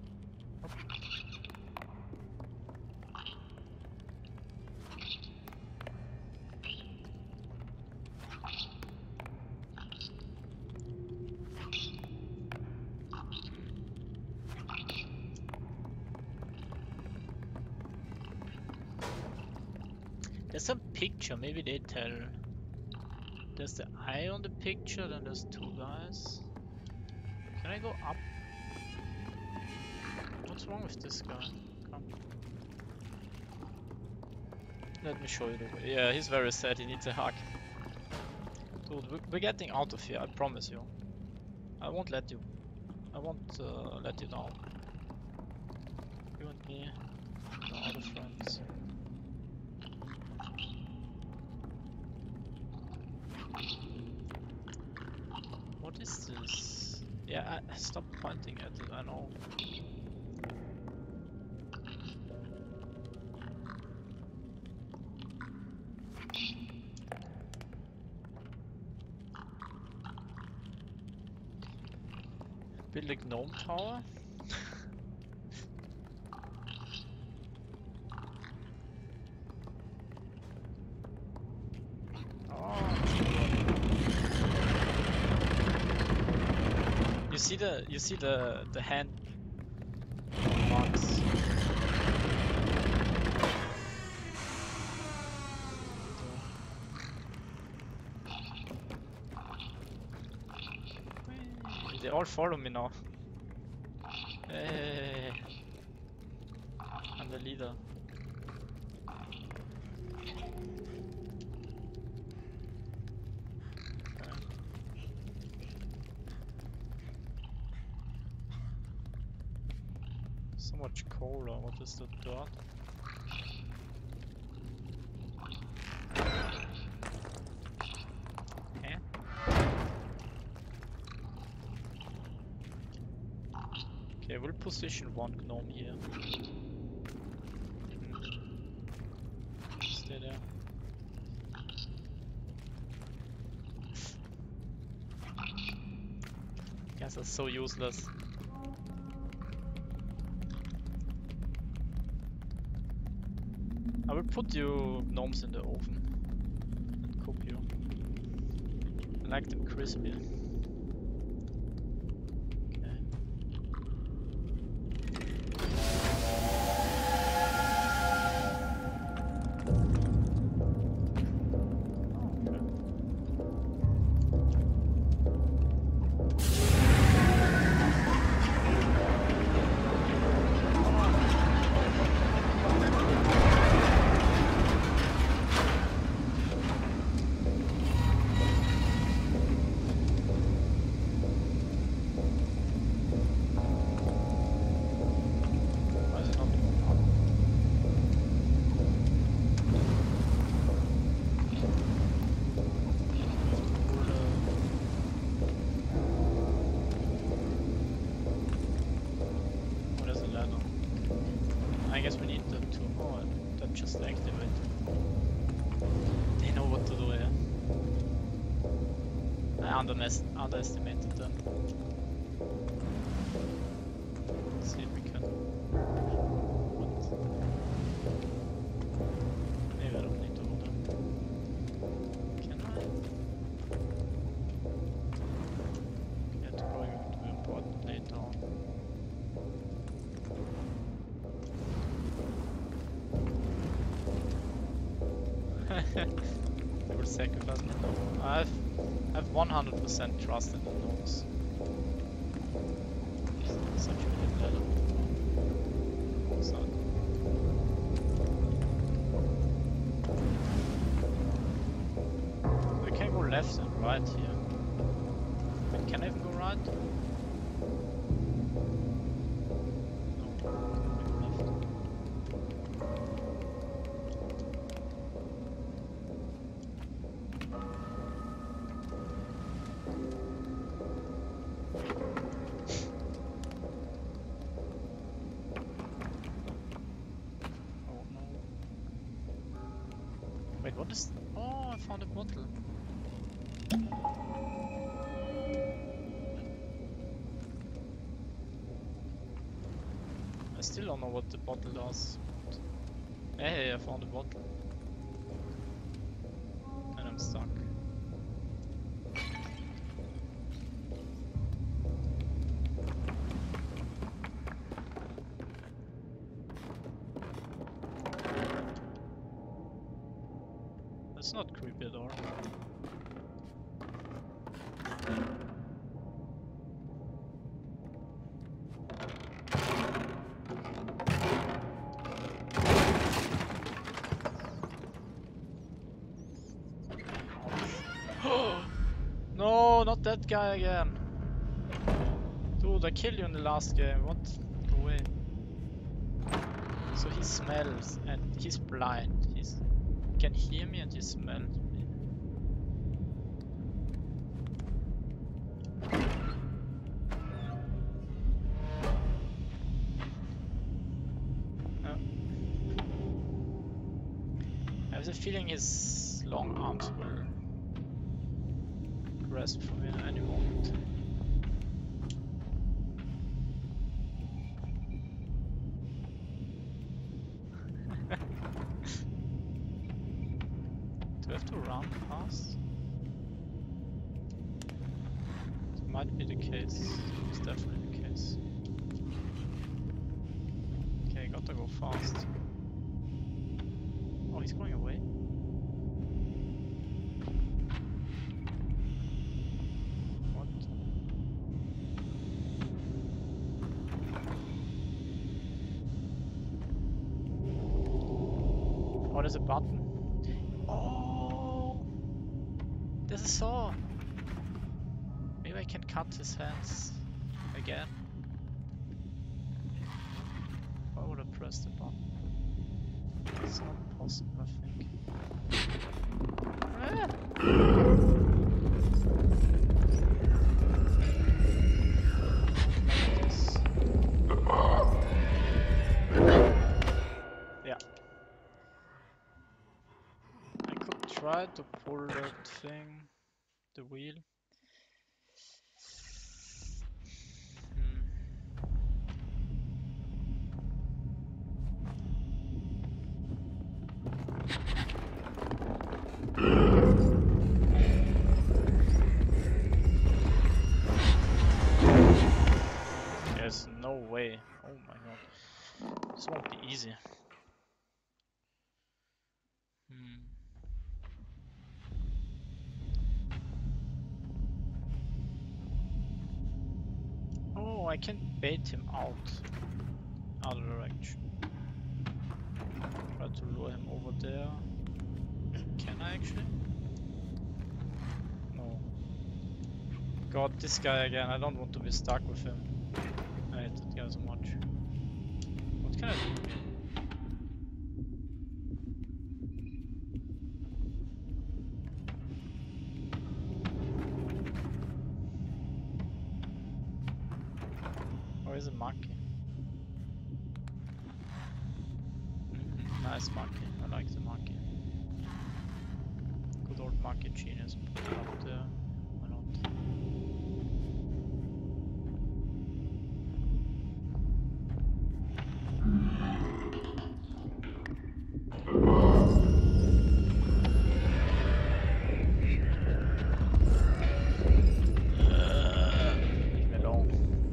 Speaker 1: There's some picture, maybe they tell. There's the eye on the picture, then there's two guys. Can I go up? What's wrong with this guy? Come. Let me show you the way. Yeah, he's very sad, he needs a hug. Dude, we're getting out of here, I promise you. I won't let you down. You and me, no other friends. What is this? Yeah, stop pointing at it, I know. Build a gnome tower? You see the hand marks. They all follow me now. Hey, I'm the leader. So much coal, or what is the dirt? Okay, we'll position one gnome here. Stay there. Guys are so useless. I will put you gnomes in the oven and cook you. I like them crispy. Okay. Why is it not up? Oh, there's a ladder. I guess we need them to. Oh, that just activated. They know what to do here. I underestimated them. Let's see if we can. What? Maybe I don't need to hold them. Can I? Okay, it's probably going to be important later on. They will sacrifice me. No, I have 100% trust in the gnomes. Such a good ladder. So. We can go left and right here. Wait, can I even go right? No, I can go left. Oh no. Wait, what is... Oh, I found a bottle. I still don't know what the bottle does. Hey, I found a bottle. And I'm stuck. That's not creepy at all. No, not that guy again. Dude, I killed you in the last game. What? Go away. So he smells and he's blind. He can hear me and he smells me. I have the feeling his long arms will grasp for me at any moment. Do I have to run fast? It might be the case. It's definitely the case. Okay, gotta go fast. Oh, he's going away. What? Oh, there's a button. Oh, there's a saw. Maybe I can cut his hands again. Why would I press the button? It's not possible, I think. Ah! Yes. try to pull that thing, the wheel. Hmm. There's no way. Oh my god. This won't be easy. Hmm. Oh, I can bait him out. Other direction. Try to lure him over there. Can I actually? No. God, this guy again. I don't want to be stuck with him. I hate that guy so much. What can I do? Or is it monkey? Nice monkey. I like the monkey. Good old monkey genius. Put it up there. Why not? Leave me alone.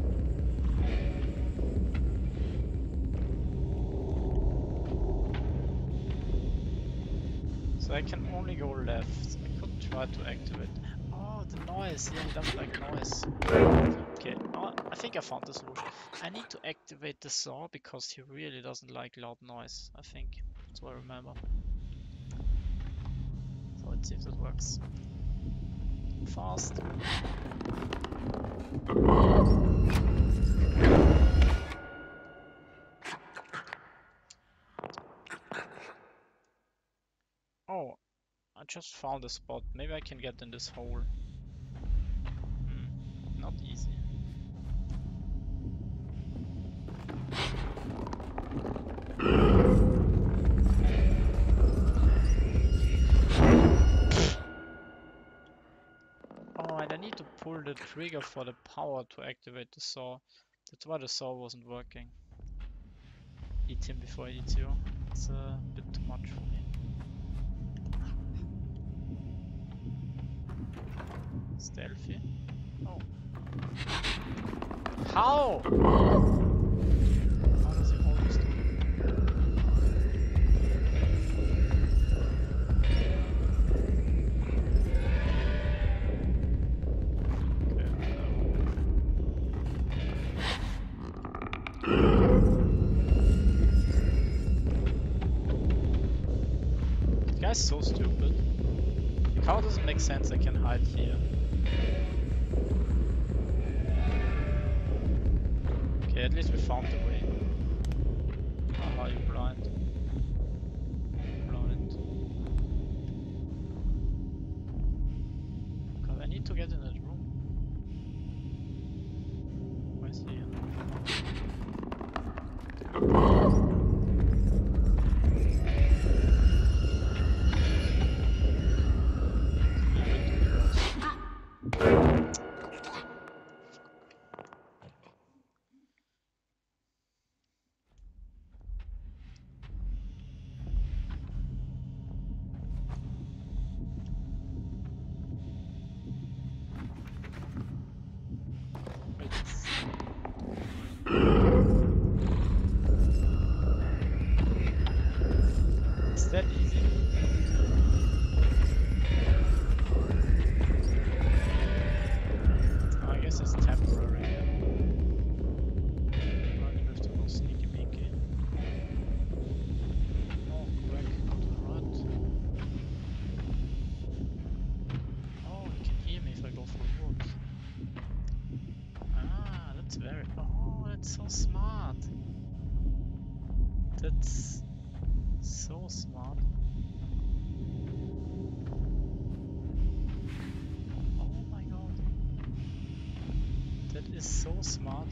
Speaker 1: So I can only go left. I could try to activate. Oh, the noise. Yeah, he doesn't like noise. Okay, oh, I think I found the solution. I need to activate the saw because he really doesn't like loud noise. I think that's what I remember. So let's see if that works. Fast. Oh, I just found a spot. Maybe I can get in this hole. Not easy. Oh, and I need to pull the trigger for the power to activate the saw. That's why the saw wasn't working. Eat him before he eats you. It's a bit too much for me. Stealthy. Oh. How? How does he always do it? The guy's so stupid. Like, how does it make sense I can hide here? Okay, at least we found the way. Haha, you blind. Blind. God, I need to get in that room. Where's he? Is that easy? Oh, I guess it's temporary. Right, we have to go sneaky beaky. Oh, quick, go to the right. Oh, he can hear me if I go for the woods. Ah, that's very. Oh, that's so smart. That's so smart. Oh my god. That is so smart.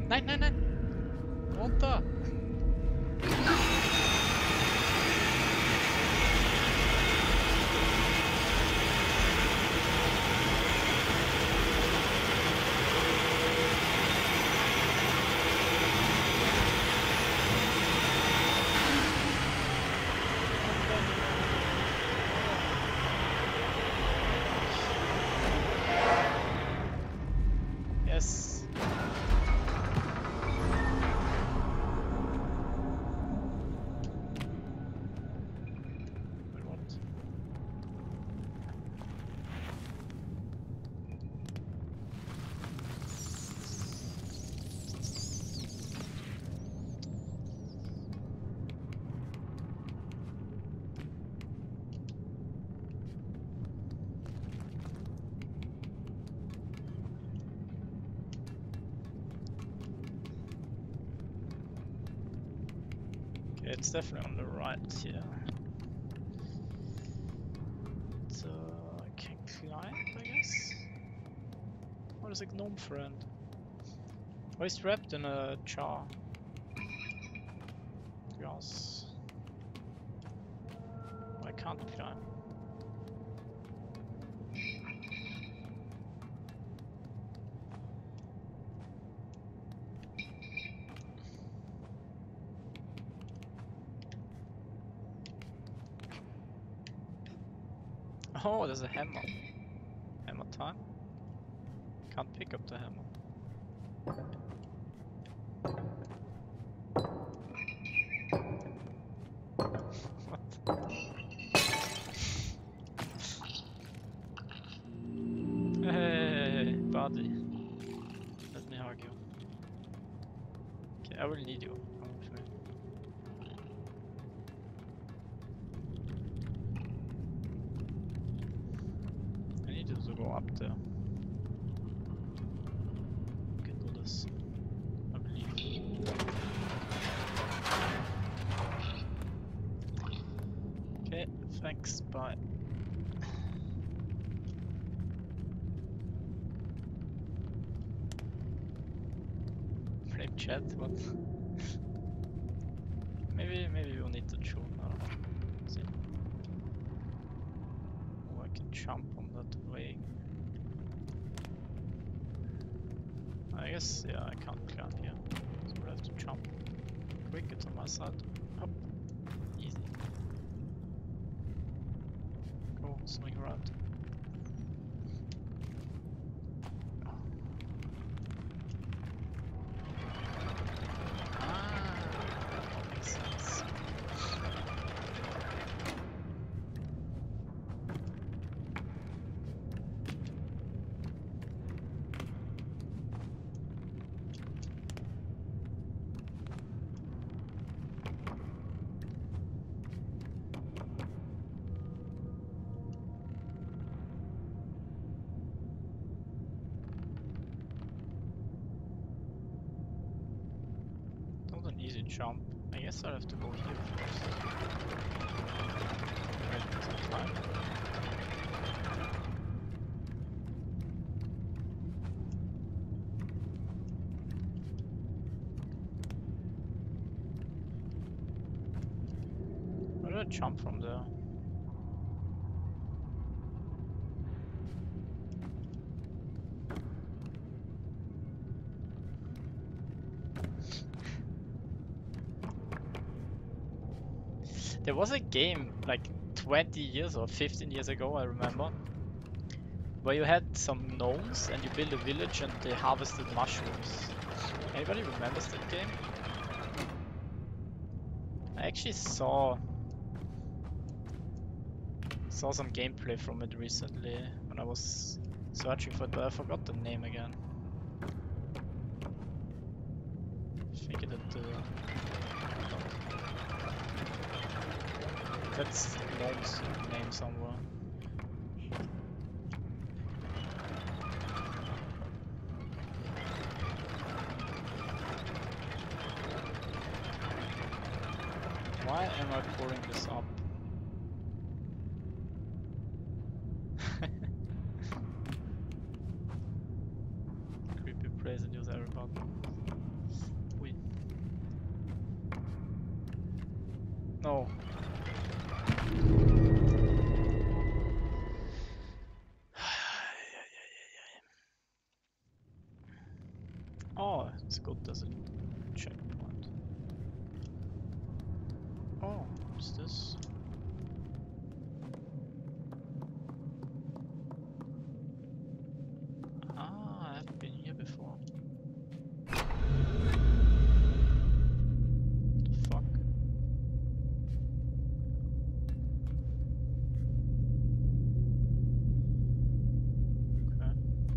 Speaker 1: Nein, nein, nein! Runter! Yes! Wait, what? Okay, it's definitely on the right here. So I can climb, I guess. Oh, there's a gnome friend. Oh, he's trapped in a jar. Grass. Oh, I can't climb. Oh, there's a hammer. Hammer time. Can't pick up the hammer. What? Hey, buddy. Let me hug you. Okay, I will need you. Come with me. I need you to go up there. You can do this. I believe. Okay, thanks, bye. Flame chat, what? Maybe we'll need to chew, I don't know. Let's see. Oh, I can jump on that way. I guess, yeah, I can't climb here. So we'll have to jump. Quick, it's on my side. Hop. Easy. Go, swing around. Ah, that makes sense. Not an easy jump. I guess I'll have to go here first. Wait some time. Where do I jump from there? There was a game like 20 years or 15 years ago, I remember, where you had some gnomes and you build a village and they harvested mushrooms. Anybody remembers that game? I actually saw some gameplay from it recently when I was searching for it, but I forgot the name again. I think it had that's gnome's name somewhere. Why am I pouring this up? Creepy place and use every button. no. Oh, it's good as a checkpoint. Oh, what's this? Ah, I've been here before. The fuck? Okay.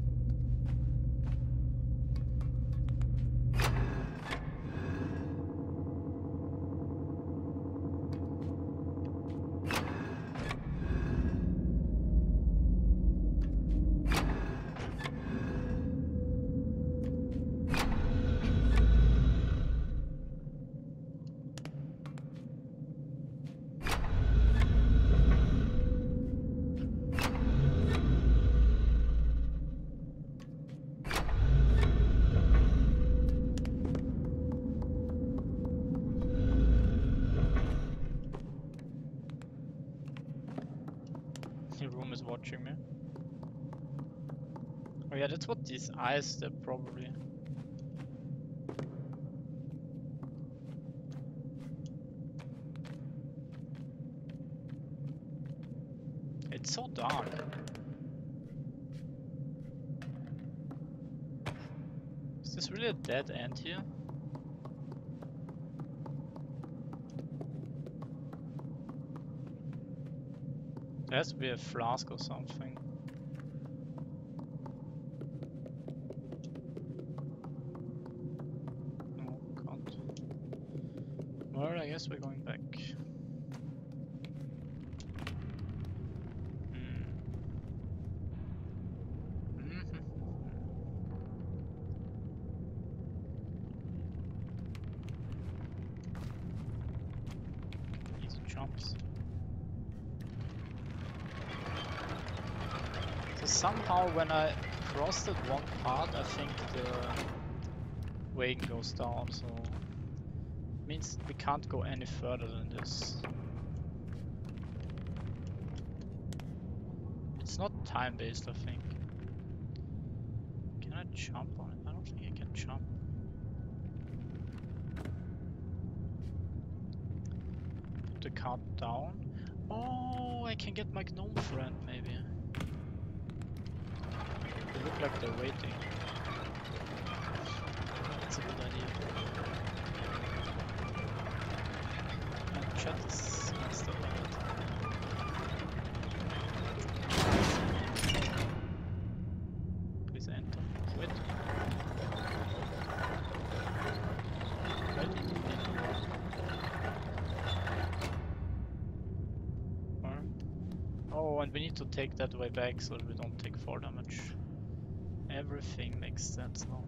Speaker 1: The room is watching me. Oh yeah, that's what these eyes they're probably. It's so dark. Is this really a dead end here? There has to be a flask or something. Oh god. Well, I guess we're going back. Easy jumps. So somehow when I crossed that one part, I think the wagon goes down, so it means we can't go any further than this. It's not time-based, I think. Can I jump on it? I don't think I can jump. Put the cart down. Oh, I can get my gnome friend, maybe. They look like they're waiting. That's a good idea. And chat is messed up on it. Please enter. Wait. Wait. Oh, and we need to take that way back so we don't take 4 damage. Everything makes sense now.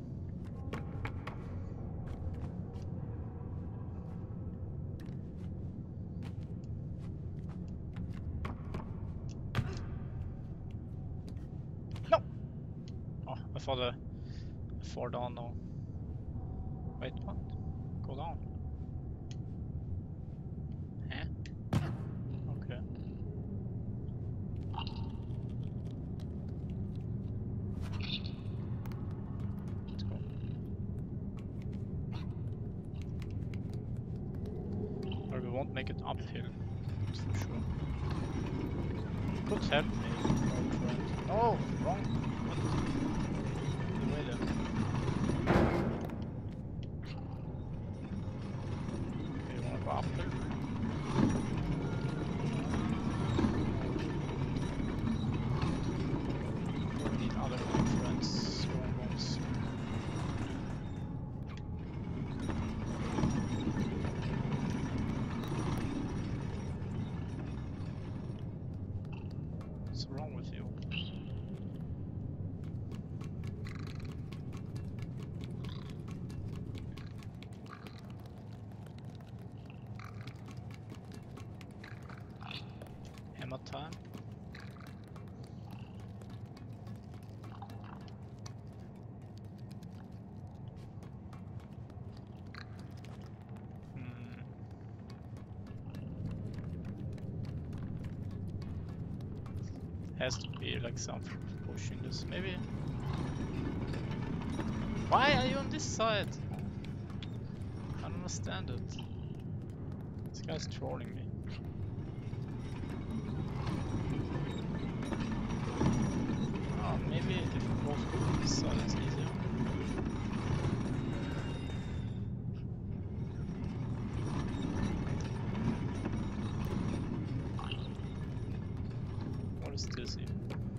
Speaker 1: No! Oh, I thought I fall down now. Wait, what? Go down. Huh? Okay. Let's go. Or we won't make it uphill. That's for sure. Could help me. Oh, wrong. What? The way there. Okay, you wanna go uphill? We need other friends going once. What's wrong with you? Hammer time. Has to be like something pushing this. Maybe. Why are you on this side? I don't understand it. This guy's trolling me. Oh, maybe if we both go on this side, it's easier. What is this here?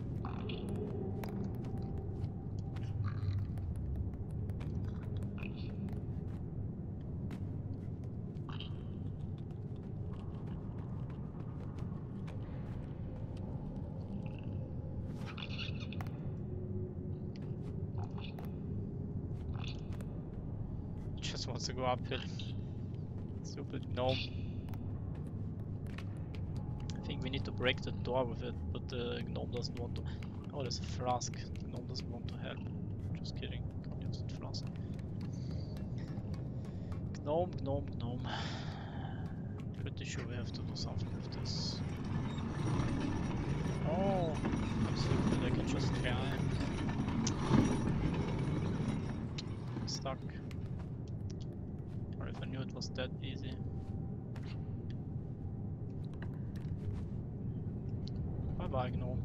Speaker 1: Just wants to go uphill. Stupid gnome. I think we need to break the door with it, but the gnome doesn't want to. Oh, there's a flask. The gnome doesn't want to help. Just kidding. Can't use that flask. Gnome, gnome, gnome. Pretty sure we have to do something with this. Oh, I'm stupid. I can just climb. I'm stuck. Or if I knew it was that easy. Bye bye, gnome.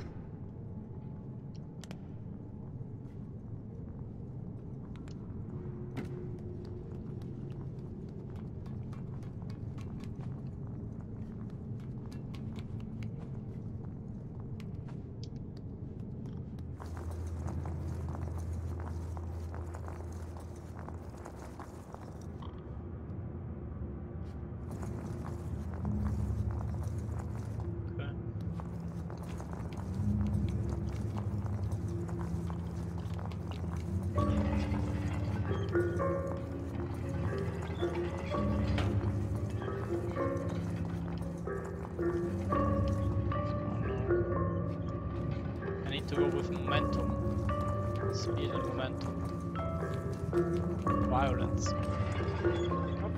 Speaker 1: To go with momentum, speed and momentum, violence. Nope.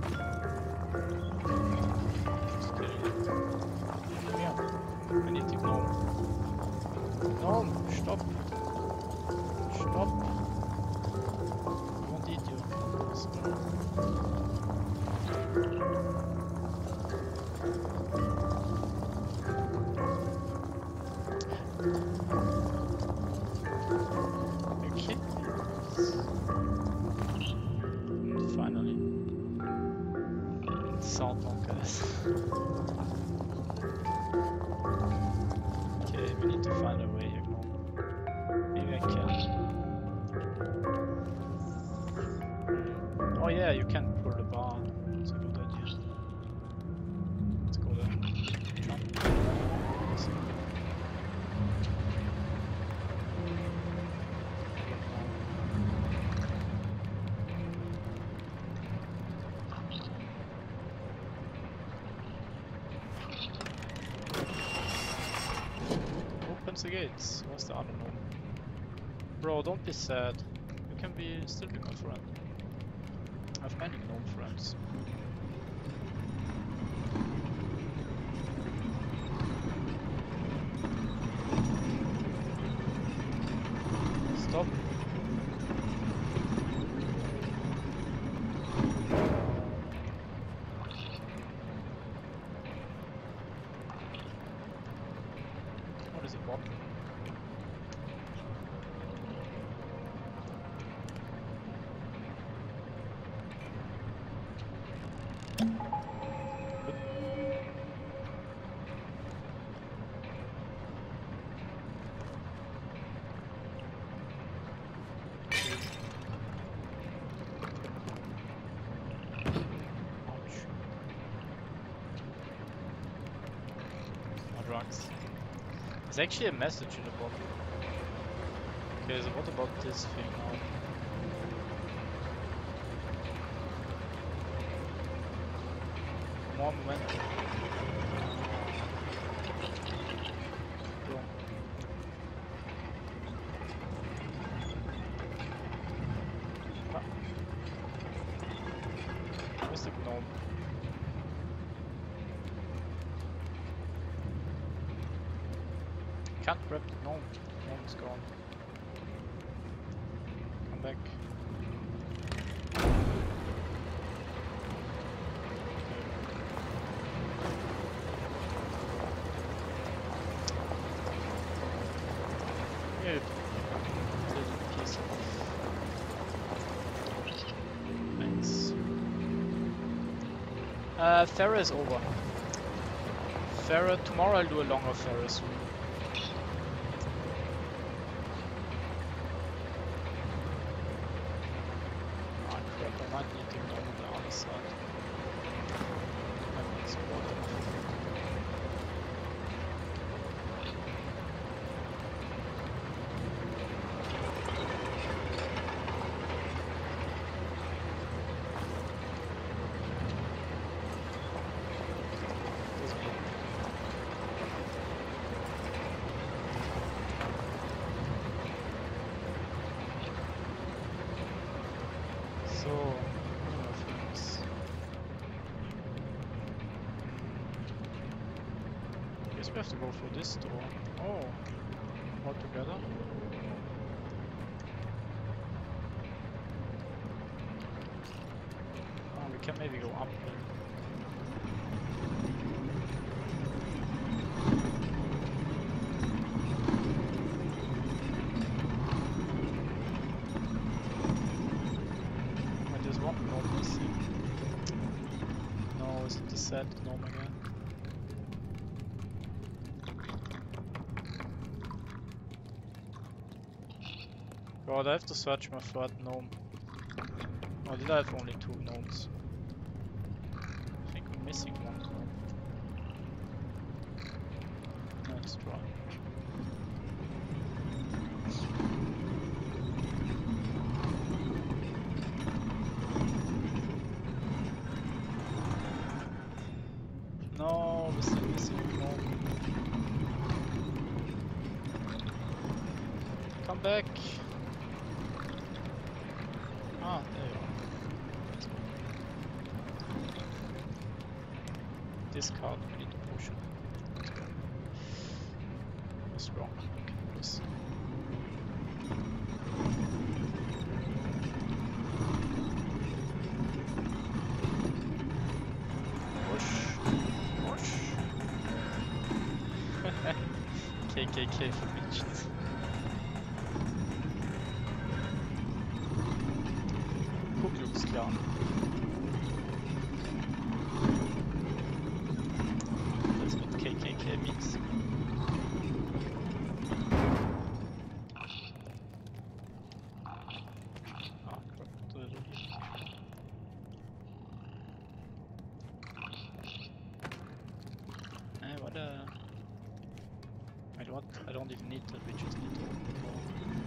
Speaker 1: Just kidding. Yeah, I need to gnome. Gnome, stop! Stop! I won't eat you. Finally. Salt monkeys. Okay, we need to find a way here. Maybe I can. Oh yeah, you can pull the bar. It's a good idea. Let's go there. Jump. Opens the gates. What's the other gnome? Bro, don't be sad. You can still be my friend. I have many gnome friends. Stop. What is a bot? Drugs. There's actually a message in the bottle. Okay, so what about this thing now? More momentum. Go. Ah. Where's the gnome? Can't grab the gnome. Gnome's gone. Come back. Yeah, little piece of thanks. Farah is over. Farah, tomorrow I'll do a longer Farah stream. Ah crap, I might need to go on the other side. I'm not supporting. So, things. Guess we have to go for this door. Oh, all together. Oh, we can maybe go up then. There's one gnome missing. No, is it the sad gnome again? God, I have to search my third gnome. Or did I have only 2 gnomes? I think we're missing 1 gnome. Let's try. No, we're still missing a gnome. Come back! Ah, there you are. Discard, we need to push it. Let's go. What's wrong? Okay, this. Push! KKK for bitches. Ku Klux Klan. That's what KKK means. Ah, crap. What wait, what? I don't even need that, we just need to open the door.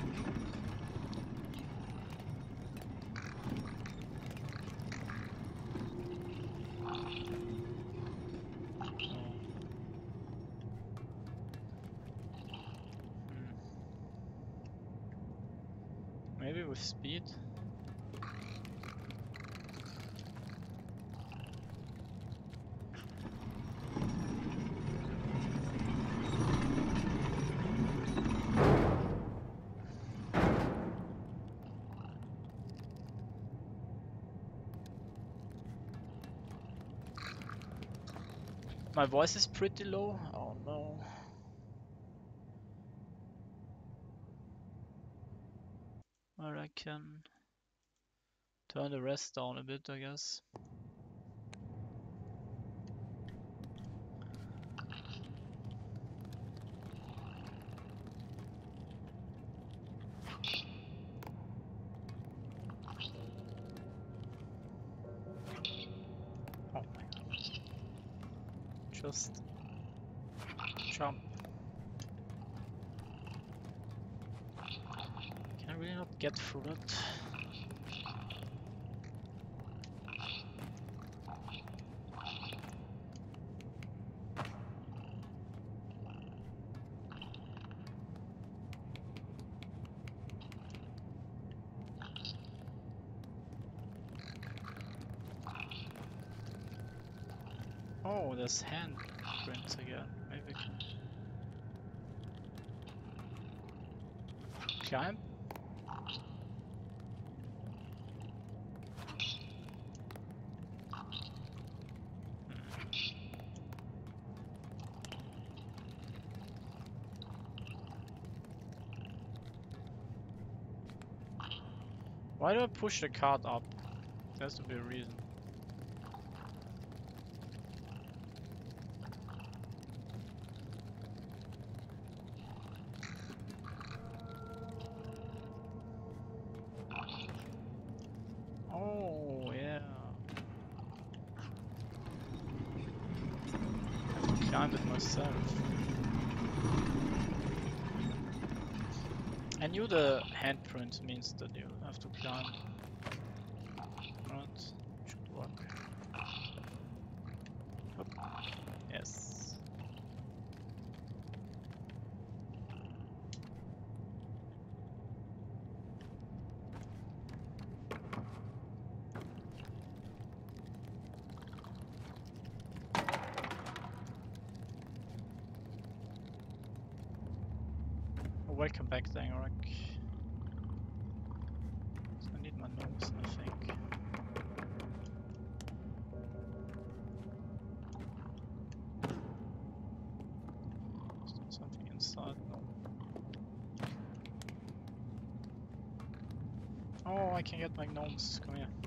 Speaker 1: Maybe with speed? My voice is pretty low. Oh no. Or I can turn the rest down a bit, I guess. Oh my god. Just jump. Can I really not get through it? Oh, there's handprints again. Maybe I can. climb? Why do I push the cart up? There has to be a reason. Oh, yeah. I have to climb it myself. I knew the handprint means that you have to climb. Right, should work. Hop. Yes. Oh, welcome back, Dangarak. So I need my nose, I think. Is there something inside? No. Oh, I can get my gnomes. Come here.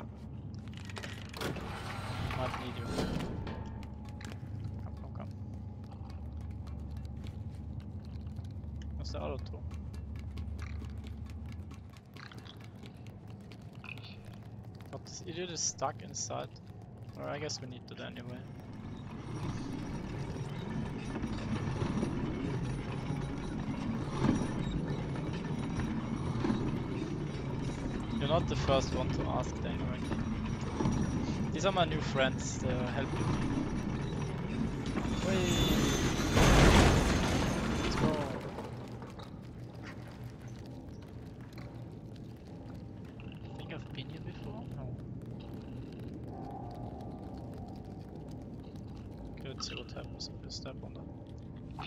Speaker 1: Might need you. Come, come, come. What's the other two? But this idiot is stuck inside. Or I guess we need that anyway. You're not the first one to ask, Dangarak. These are my new friends, they're helping me. Whee! Let's go. I think I've been here before? No. Okay, let's see what happens if we step on that.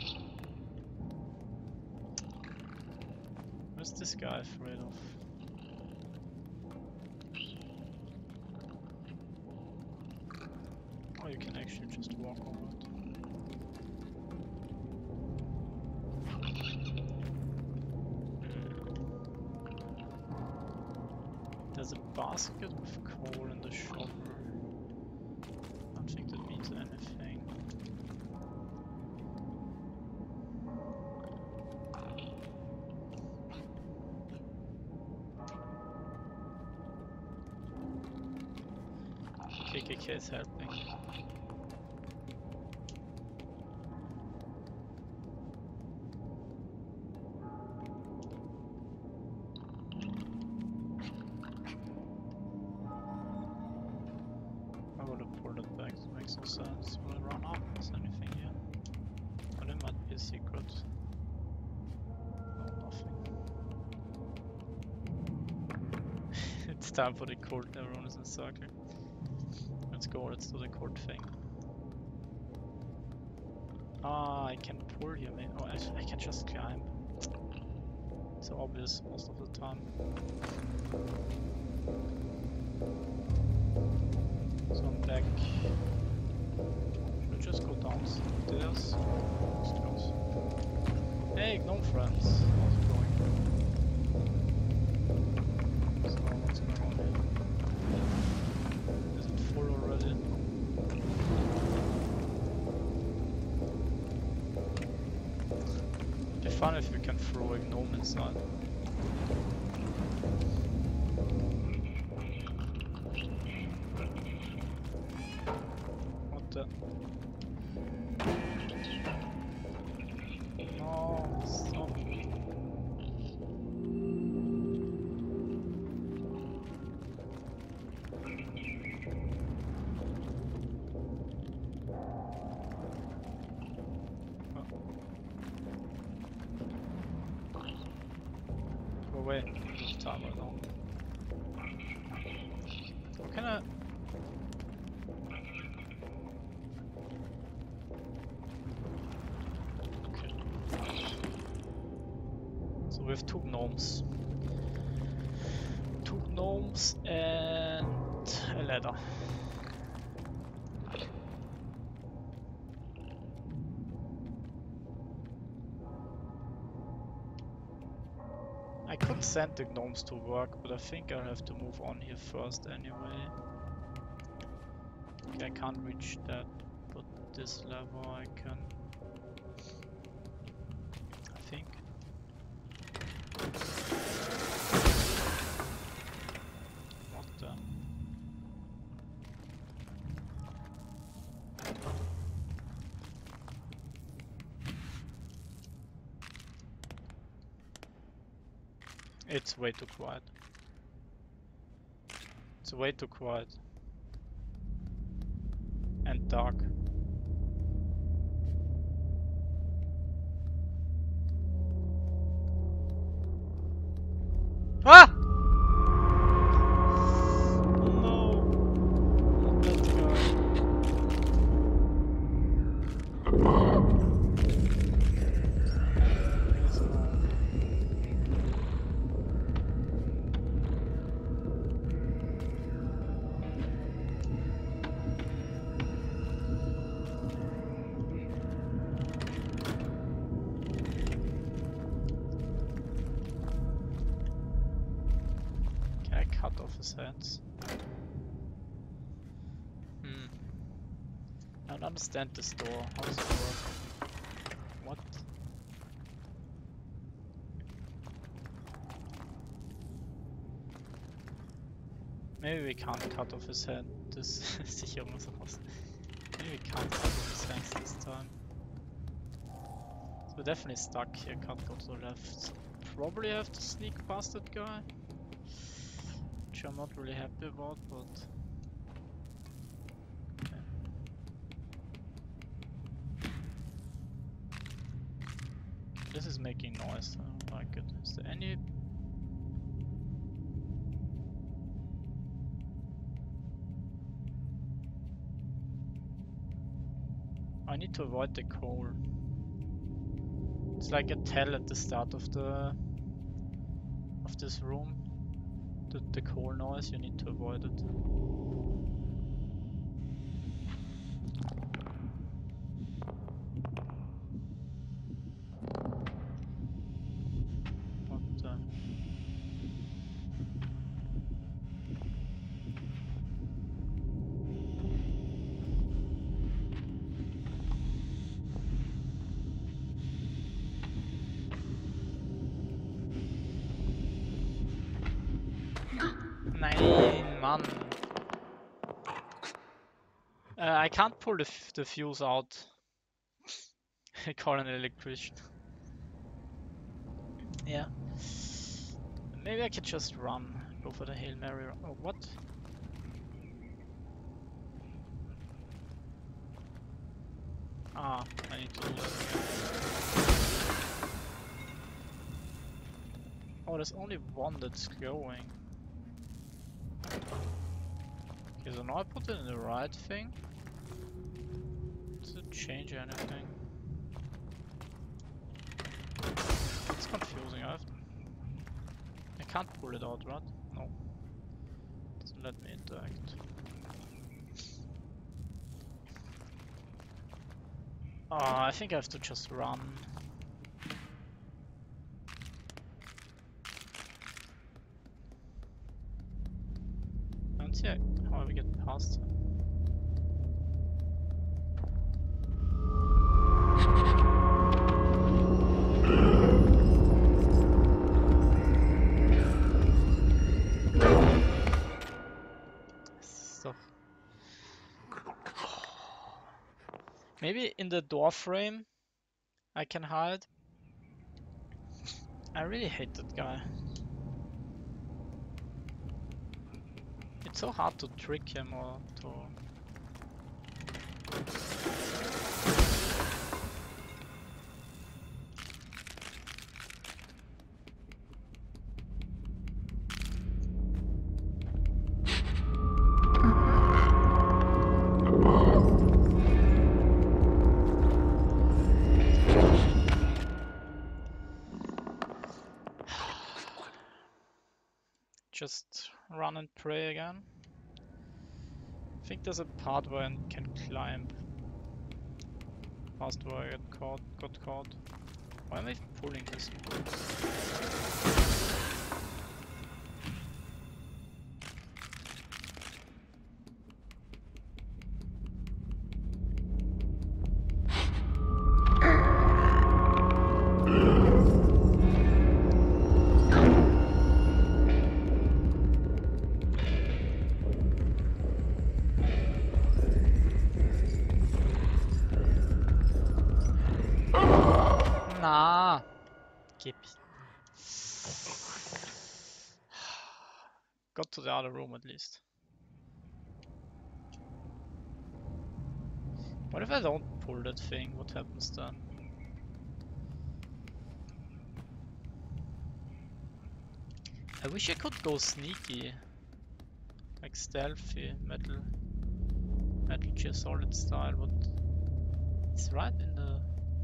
Speaker 1: What's this guy afraid of? Oh, you can actually just walk over it. There's a basket with coal in the shovel. I don't think that means anything. KKK is helping. I would have pulled it back to make some sense. Will it run up? Is anything here? Oh, there might be a secret. No, nothing. It's time for the court. Everyone is in circle. Let's go, let's do the court thing. Ah, I can pull here, man. Oh, I can just climb. So obvious most of the time. So I'm back. Should we just go downstairs? It's close. Hey, gnome friends. How's it going? So, what's going on here? Is it full already? It'd be fun if we can throw a gnome inside. What the? No, stop. Go away. There's time right now. How can I? we have 2 gnomes. 2 gnomes and a ladder. I could send the gnomes to work, but I think I'll have to move on here first anyway. Okay, I can't reach that, but this level I can. I think. What the? It's way too quiet. It's way too quiet. And dark. Ah! No! Not that guy. Please no. Can I cut off his hands? I don't understand this door. How does it work? What? Maybe we can't cut off his hand. Das sicher muss raus. Maybe we can't cut off his hands this time. So we're definitely stuck here. Can't go to the left. Probably have to sneak past that guy, which I'm not really happy about, but. This is making noise, I don't like it. Is there any... I need to avoid the coal. It's like a tell at the start of this room. The coal noise, you need to avoid it. Nein, Mann. I can't pull the fuse out. I call an electrician. Yeah. Maybe I could just run. Go for the Hail Mary. Oh, what? Ah, I need to do that again. Oh, there's only one that's glowing. Okay, so now I put it in the right thing. Does it change anything? It's confusing. I can't pull it out, right? No. Doesn't let me interact. I think I have to just run. I don't see how we get past it. Maybe in the door frame I can hide. I really hate that guy. It's so hard to trick him or to... just run and pray again. I think there's a part where I can climb past where I got caught. Why am I pulling this? Nah. Gib. Got to the other room at least. What if I don't pull that thing? What happens then? I wish I could go sneaky. Like stealthy, Metal Gear Solid style, but it's right in the...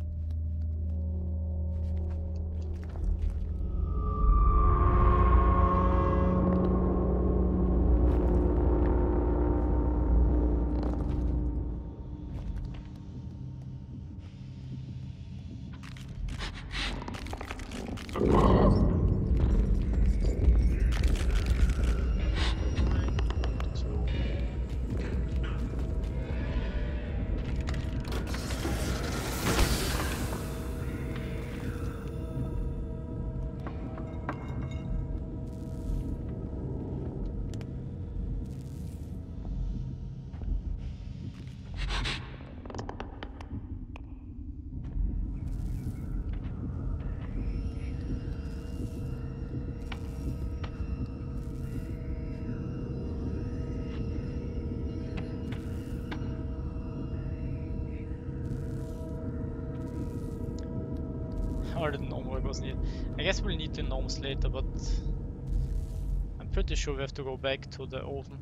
Speaker 1: Or the gnome work was needed. I guess we'll need the gnomes later, but I'm pretty sure we have to go back to the oven.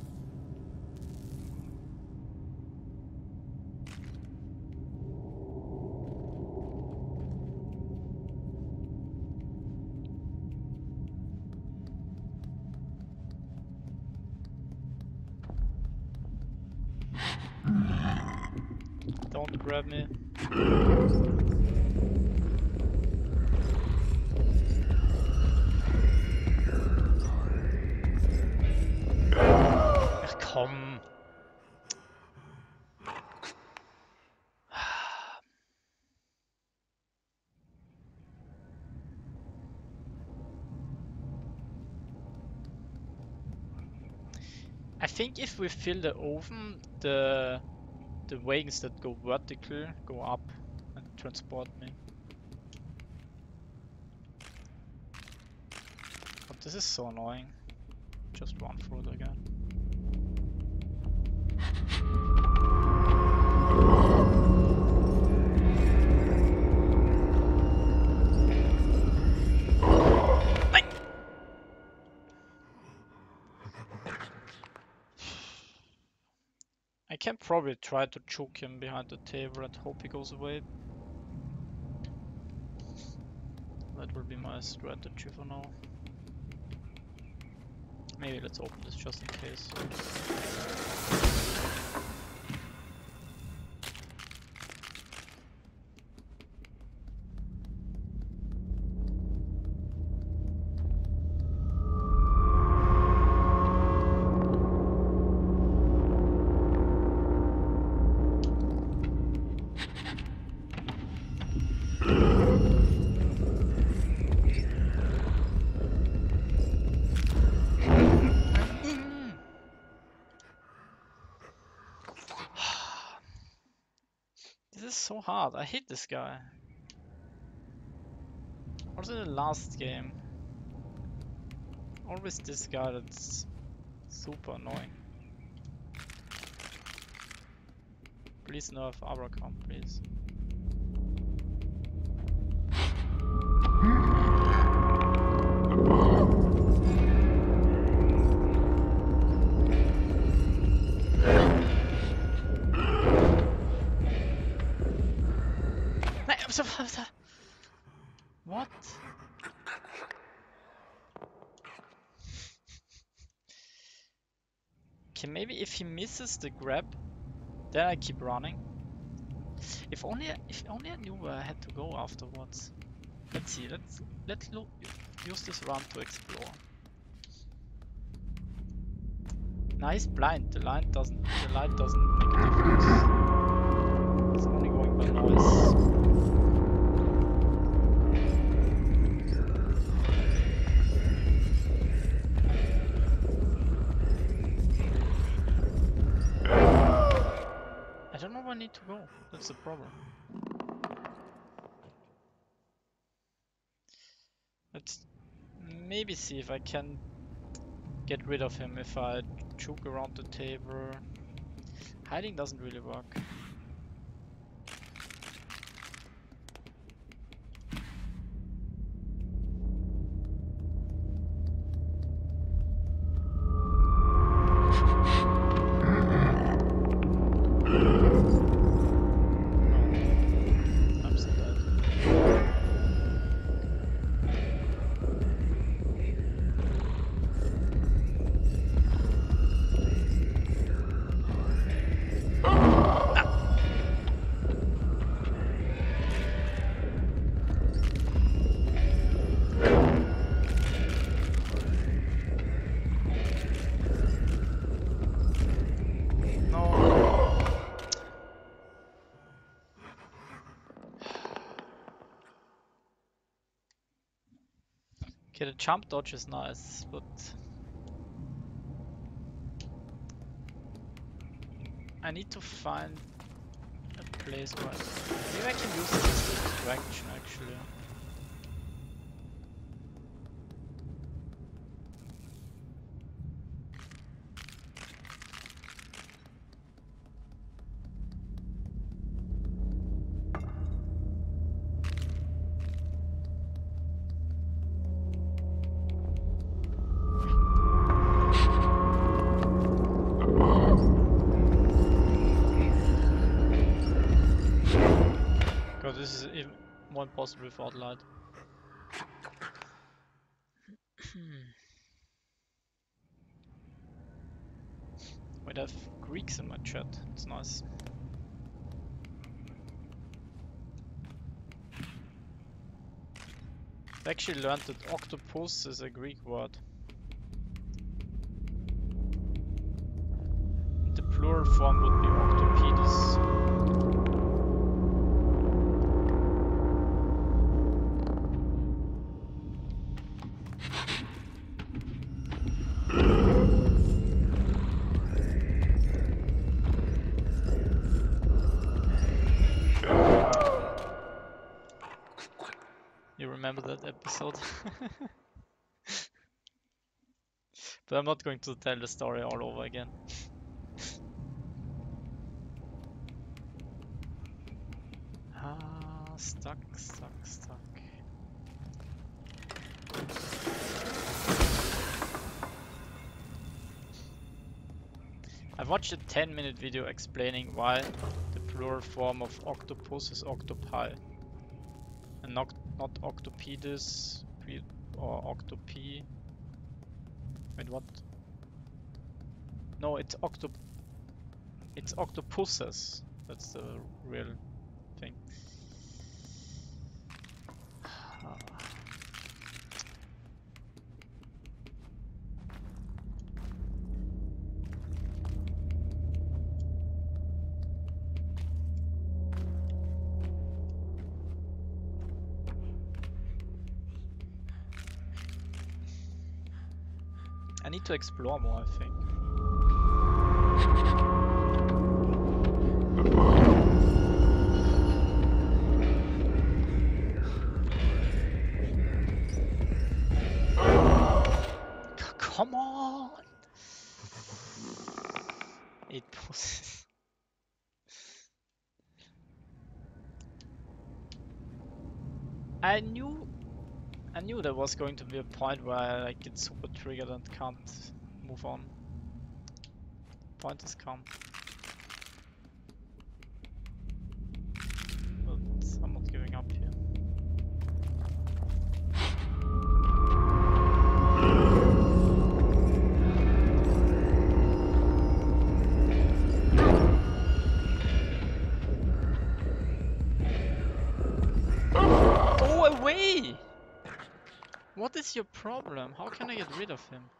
Speaker 1: Don't grab me. Komm. I think if we fill the oven, the wagons that go vertical go up and transport me. But this is so annoying. Just run through it again. I can probably try to choke him behind the table and hope he goes away. That will be my strategy for now. Maybe let's open this just in case. So hard. I hate this guy. Also in the last game. Always this guy that's super annoying. Please nerf Abracam, please. What? Okay, maybe if he misses the grab, then I keep running. If only I knew where I had to go afterwards. Let's see. Let's use this run to explore. Nice blind. The light doesn't make a difference. It's only going by noise. I don't know where I need to go. That's the problem. Let's maybe see if I can get rid of him if I juke around the table. Hiding doesn't really work. Okay, the jump dodge is nice, but I need to find a place where maybe I can use this as a distraction actually. This is even more impossible without light. Wait, I have Greeks in my chat. It's nice. I actually learned that octopus is a Greek word. The plural form would be octopedis. Remember that episode? But I'm not going to tell the story all over again. Stuck. I watched a 10-minute video explaining why the plural form of octopus is octopi and not octopedis or octopi. Wait, what? No, it's octopuses. That's the real thing. I need to explore more, I think. Come on! 8 poses. I knew there was going to be a point where I like get super triggered and can't move on. Point has come. But I'm not giving up here. What is your problem? How can I get rid of him?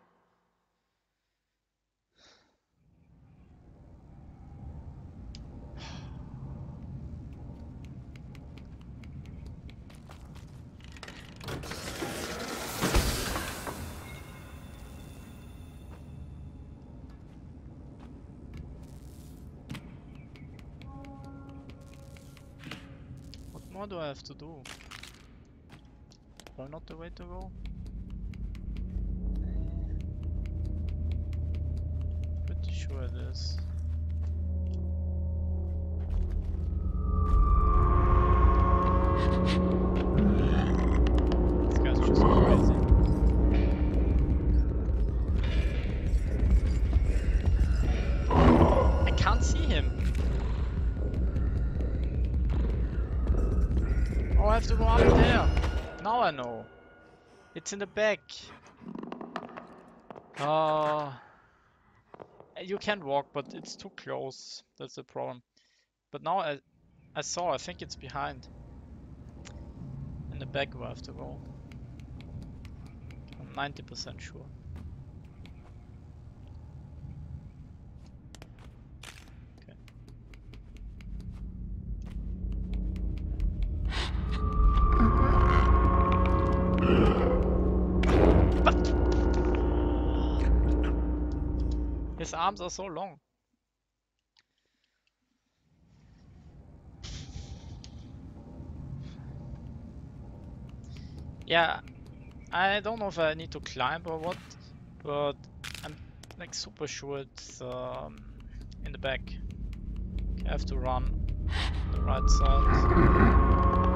Speaker 1: What more do I have to do? Or not the way to go? Pretty sure it is. This guy's just crazy. I can't see him. Oh, I have to go up there. Now I know. It's in the back. You can walk, but it's too close. That's the problem. But now I saw, I think it's behind. In the back where I have to go. I'm 90% sure. Okay. What? His arms are so long. Yeah, I don't know if I need to climb or what, but I'm like super sure it's in the back. Okay, I have to run the right side.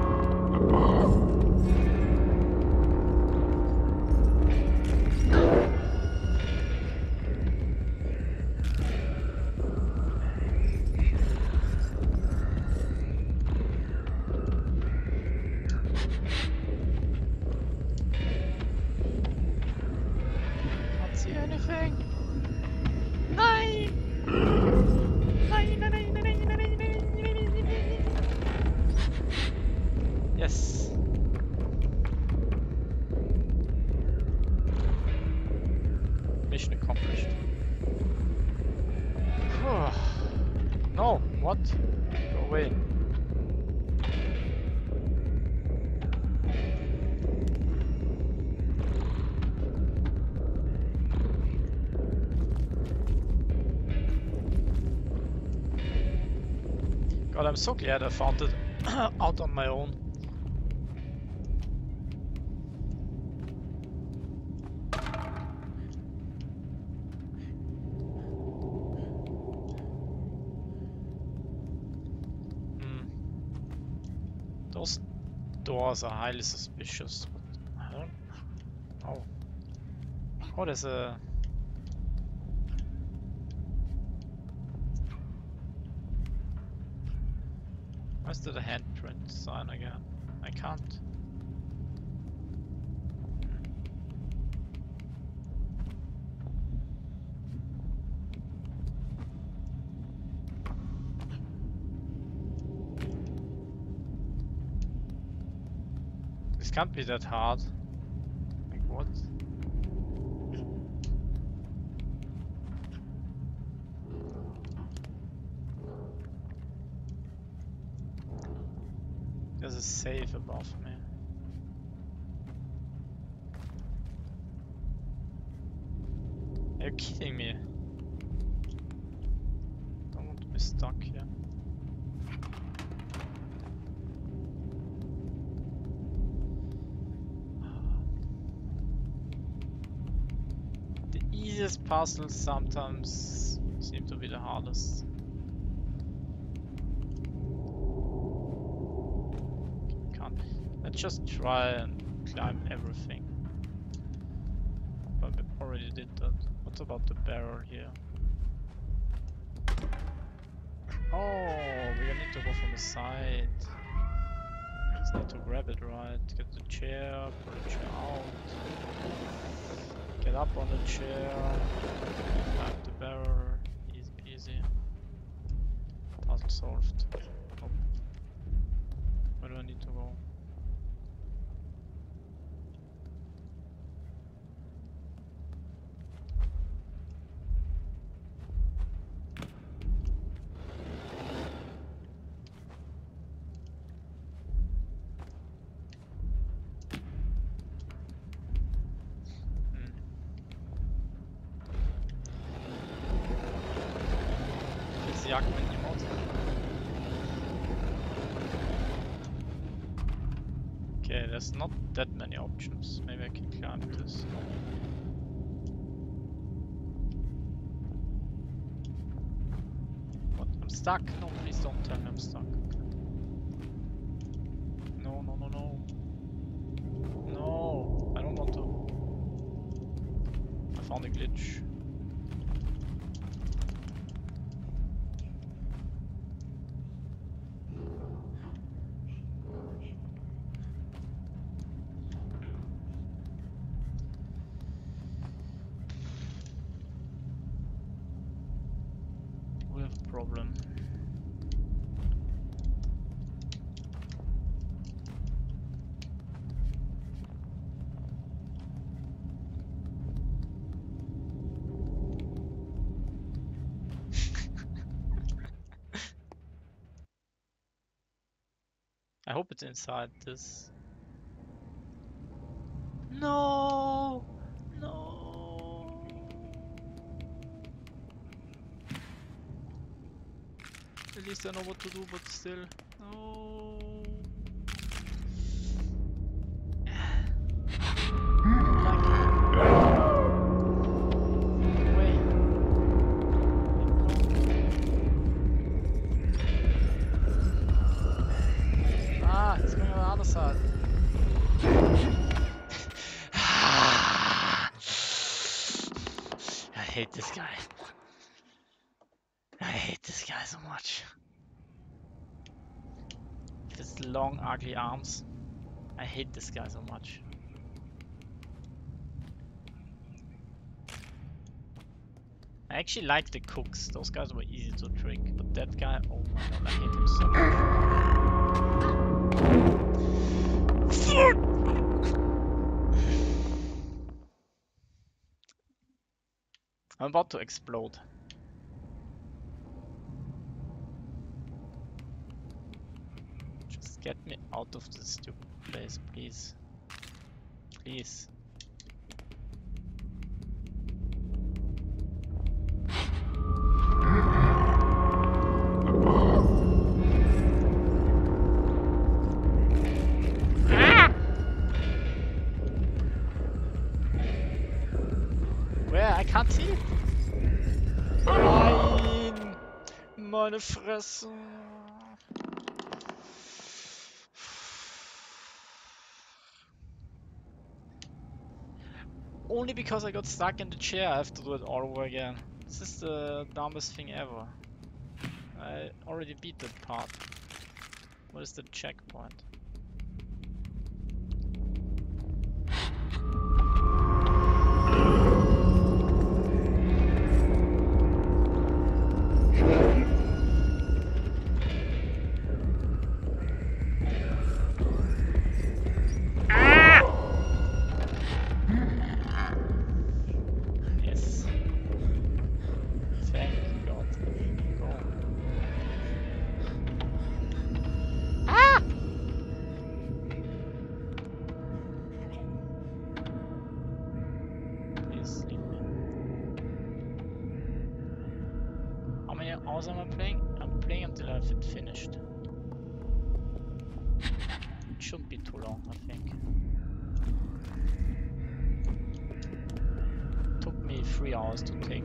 Speaker 1: Can't see anything. Nein! Nein, nein, nein, nein, nein, nein, nein, nein, nein. Yes. Mission accomplished. No, what? Go away. God, I'm so glad I found it out on my own. Those doors are highly suspicious. I don't know. Oh, there's a... Where's the handprint sign again? I can't. This can't be that hard. Like what? There's a safe above me. Are you kidding me? Don't want to be stuck here. The easiest puzzles sometimes seem to be the hardest. Can't. Let's just try and climb everything. But we already did that. What about the barrel here? Oh, we need to go from the side. Just need to grab it right. Get the chair, pull the chair out. Get up on the chair. Climb the barrel. Easy peasy. Puzzle solved. Oh. Where do I need to go? Jagdman emote. Okay, there's not that many options. Maybe I can climb this. What? I'm stuck? No, please don't tell me I'm stuck. Okay. No, no, no, no. No, I don't want to. I found a glitch. We have a problem. I hope it's inside this. No! No! At least I know what to do, but still. No! Wait. Ah, it's going on the other side. I hate this guy. I hate this guy so much. His long, ugly arms. I hate this guy so much. I actually like the cooks. Those guys were easy to trick. But that guy, oh my god, I hate him so much. I'm about to explode. Just get me out of this stupid place, please. Please. Where? I can't see it. Nein! Meine Fresse. Only because I got stuck in the chair, I have to do it all over again. This is the dumbest thing ever. I already beat that part. What is the checkpoint? Yes. Thank God. Go. Ah! Please leave me. How many hours am I playing? I'm playing until I have it finished. It shouldn't be too long, I think. Took me 3 hours to take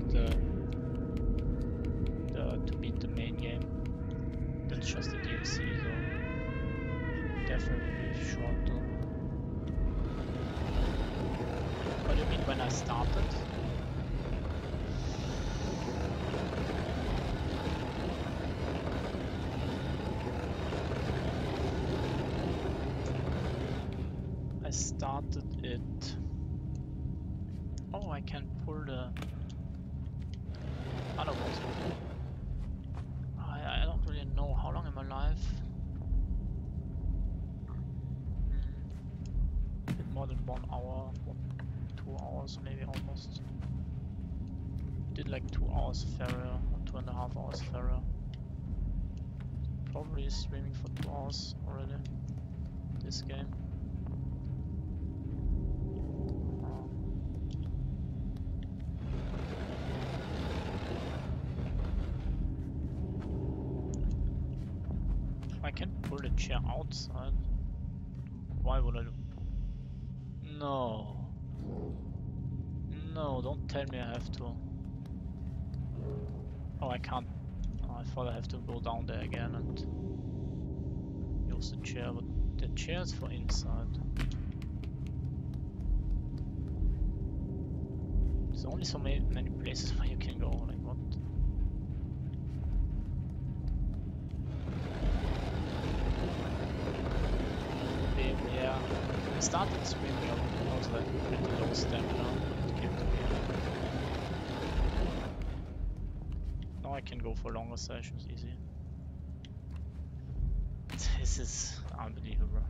Speaker 1: to beat the main game. That's just the DLC, so definitely short though. What do you mean when I started? I started it. Oh, I can pull the other ones. I don't really know how long am I alive. A bit more than 1 hour, 2 hours maybe almost. Did like 2 hours Farrier, or 2.5 hours Farrier. Probably streaming for 2 hours already. This game. I can pull the chair outside. Why would I do? No. No, don't tell me I have to. Oh, I can't. Oh, I thought I have to go down there again and use the chair, but the chair is for inside. There's only so many places where you can go, like what? Yeah, I started screaming up, I was like pretty low stamina, but it came to me. Now I can go for longer sessions easy. This is unbelievable.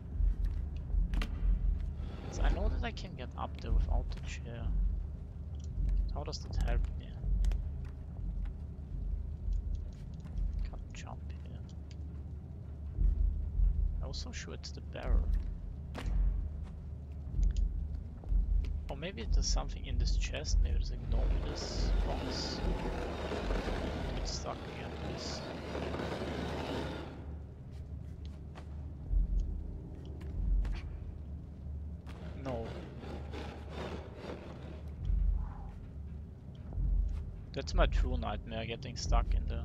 Speaker 1: So I know that I can get up there without the chair. How does that help me? Can't jump here. I'm also sure it's the barrel. Or maybe there's something in this chest. Maybe there's a gnome in this box. Get stuck again, please. No. That's my true nightmare, getting stuck in the...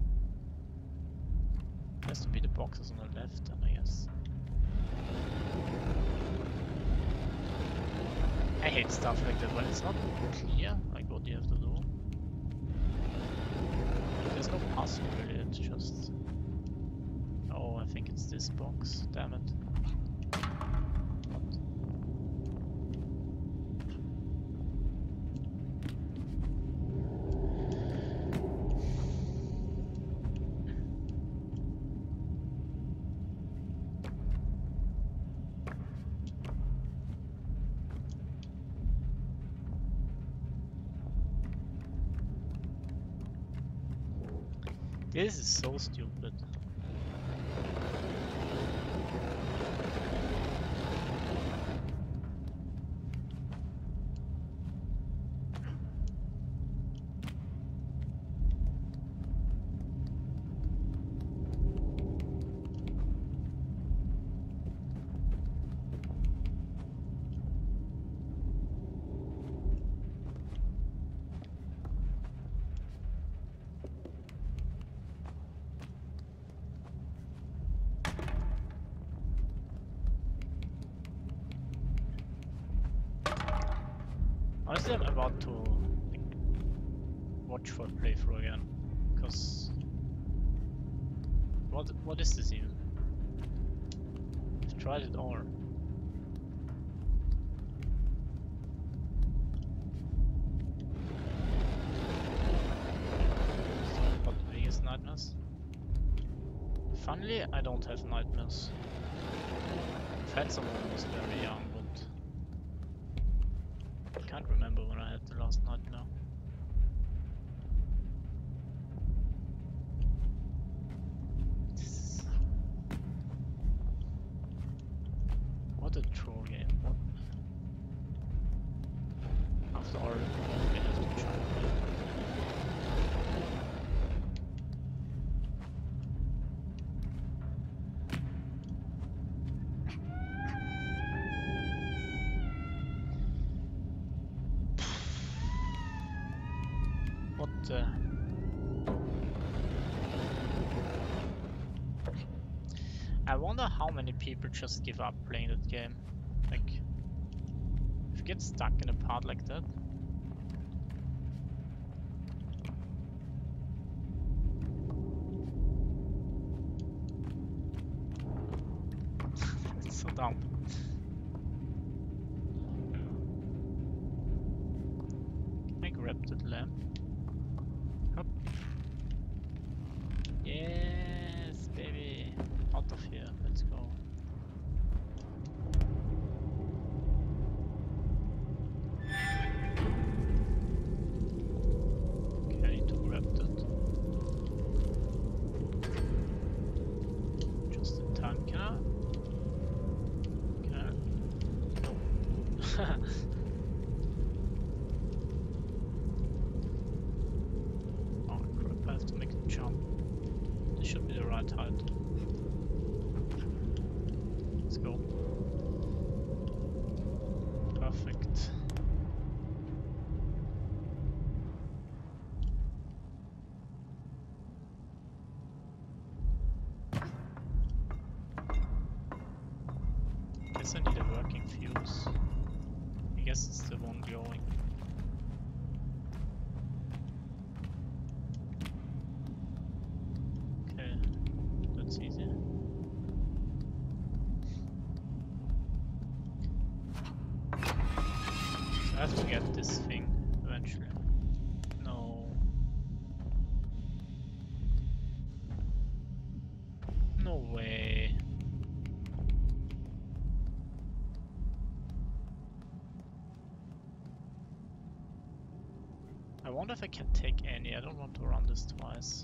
Speaker 1: Has to be the boxes on the left then, I guess. I hate stuff like that when it's not clear, like what you have to do. There's no puzzle really, it's just... Oh, I think it's this box, damn it. What? This is so stupid. Honestly, I'm about to like, watch for a playthrough again, because what is this even? I've tried it all. So, what the biggest nightmares? Funnily, I don't have nightmares. I've had some when I was very young, but I can't remember when I had the last nightmare. What a troll game. What? After all, we have to jump. What the... I wonder how many people just give up playing that game. Like, if you get stuck in a part like that. It's so dumb. Can I grab that lamp? Up. Yes, baby. Out of here. Let's go. Okay, I need to grab that. Just in time. Can I? Can I? No. Oh crap, I have to make the jump. This should be the right height. go. Perfect. Guess I need a working fuse. I guess it's the one glowing. Okay, that's easy. I have to get this thing eventually. No. No way. I wonder if I can take any. I don't want to run this twice.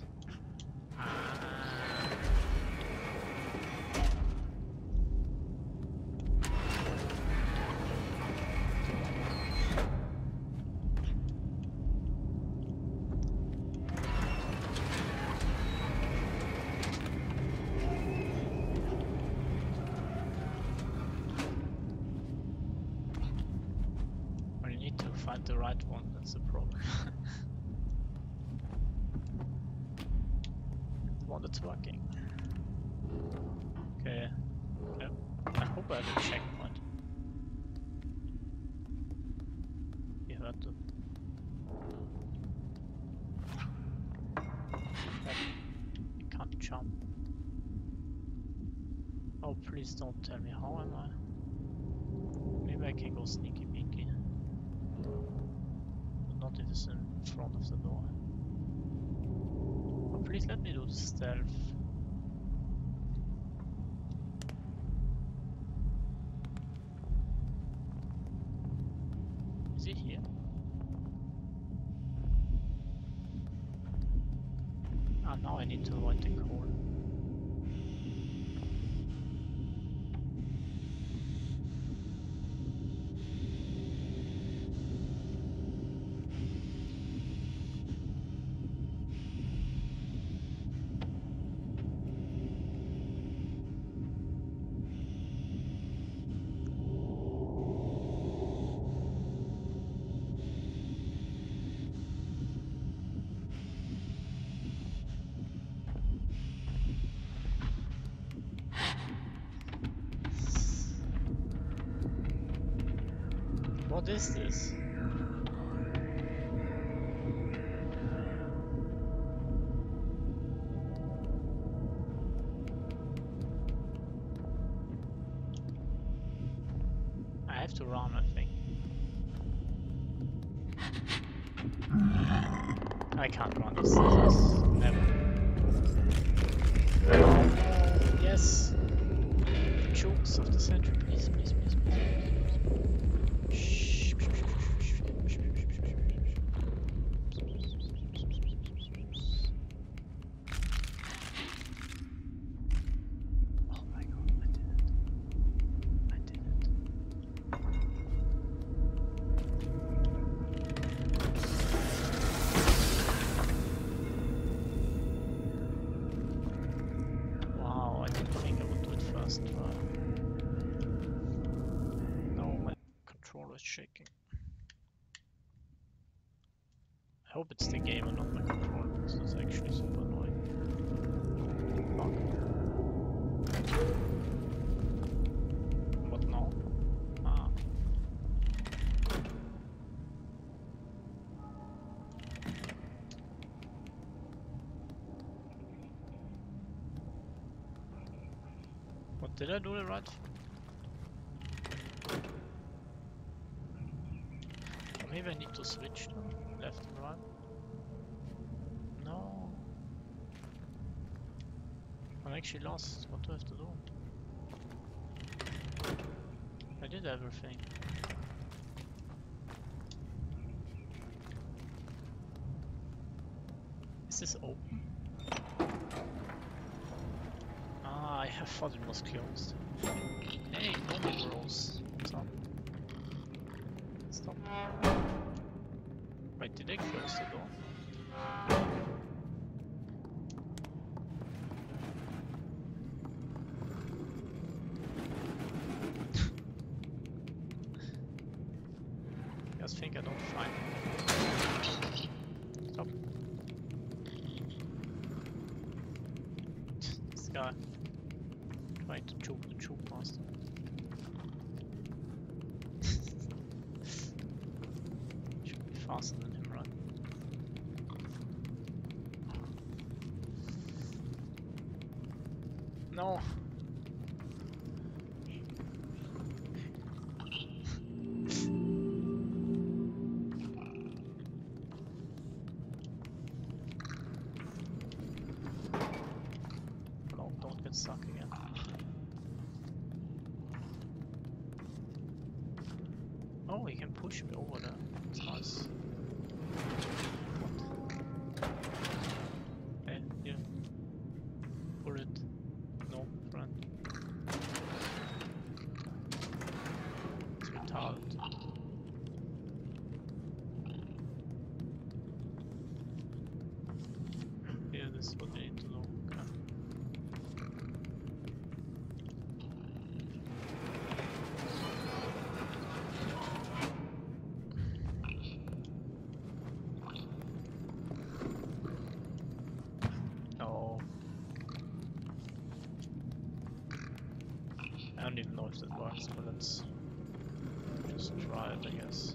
Speaker 1: I need to find the right one, that's the problem. The one that's working. Okay. Yep. I hope I have a checkpoint. You heard them. You can't jump. Oh, please don't tell me how am I? Maybe I can go sneaky peeky. But not if it's in front of the door. Oh, please let me do the stealth. Is he here? Ah, now I need to avoid the coal. What is this? I have to run, I think. I can't run this. Never. Yes! The jokes of the century, please, please, please, please. Oh my god, I did it. I did it. Wow, I didn't think I would do it first try. No, my controller is shaking. I hope it's the game and not my controller, because it's actually super annoying. Fuck. What now? Ah. What, did I do the right? Or maybe I need to switch them, left and right. No. I'm actually lost. What do I have to do? I did everything. Is this open? Ah, I thought it was closed. Hey, no more rolls. Stop. Stop. Wait, did I close the door? I don't find him. Stop. This guy trying to choke the choke master. Should be faster than him, right? No. No, don't get stuck again. Oh, he can push me over there. That's nice. What? Hey, you. Bullet. No, friend. It's retarded. Yeah, this is what they need to know. Okay. No. I don't even know if that works, but let's just try it, I guess.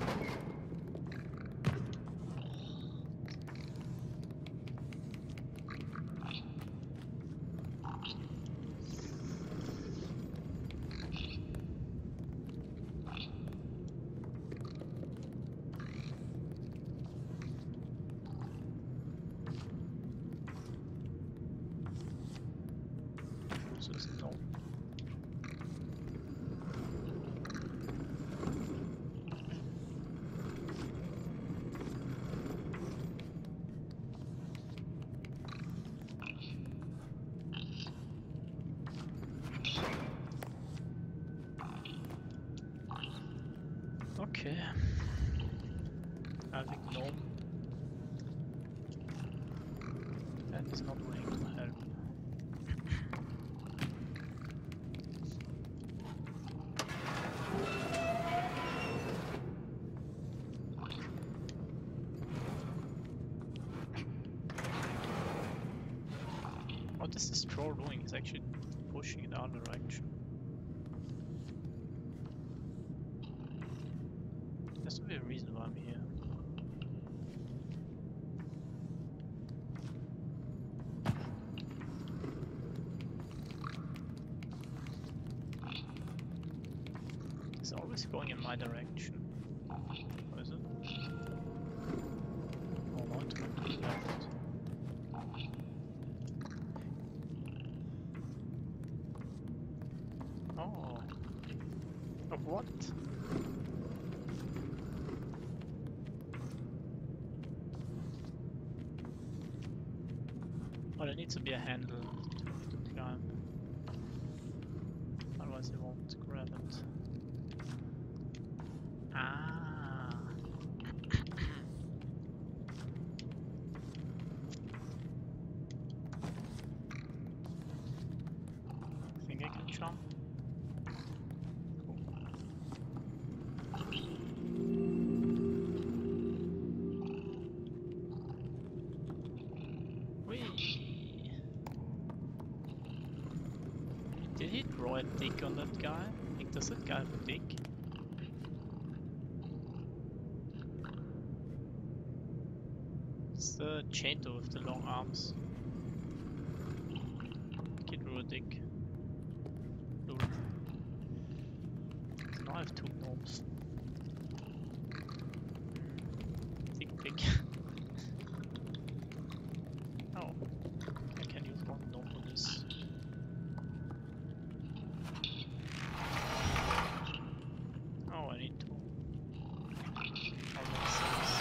Speaker 1: So it's no. Okay. I think no. That is not willing to help. What is this troll doing? He's actually pushing in the other direction. There's to be a reason why I'm here. It's always going in my direction. What is it? Oh no, it's going to the left. Oh. Of what? Oh, there needs to be a handle to climb. Otherwise, it won't grab it. Ah. I think I can jump. Did he draw a dick on that guy? Like, does that guy have a dick? It's the Chainto with the long arms. He drew a dick. Lol. Now I have two gnomes. Dick pic. Oh, I can use one gnome for this. Oh, I need to. That makes sense.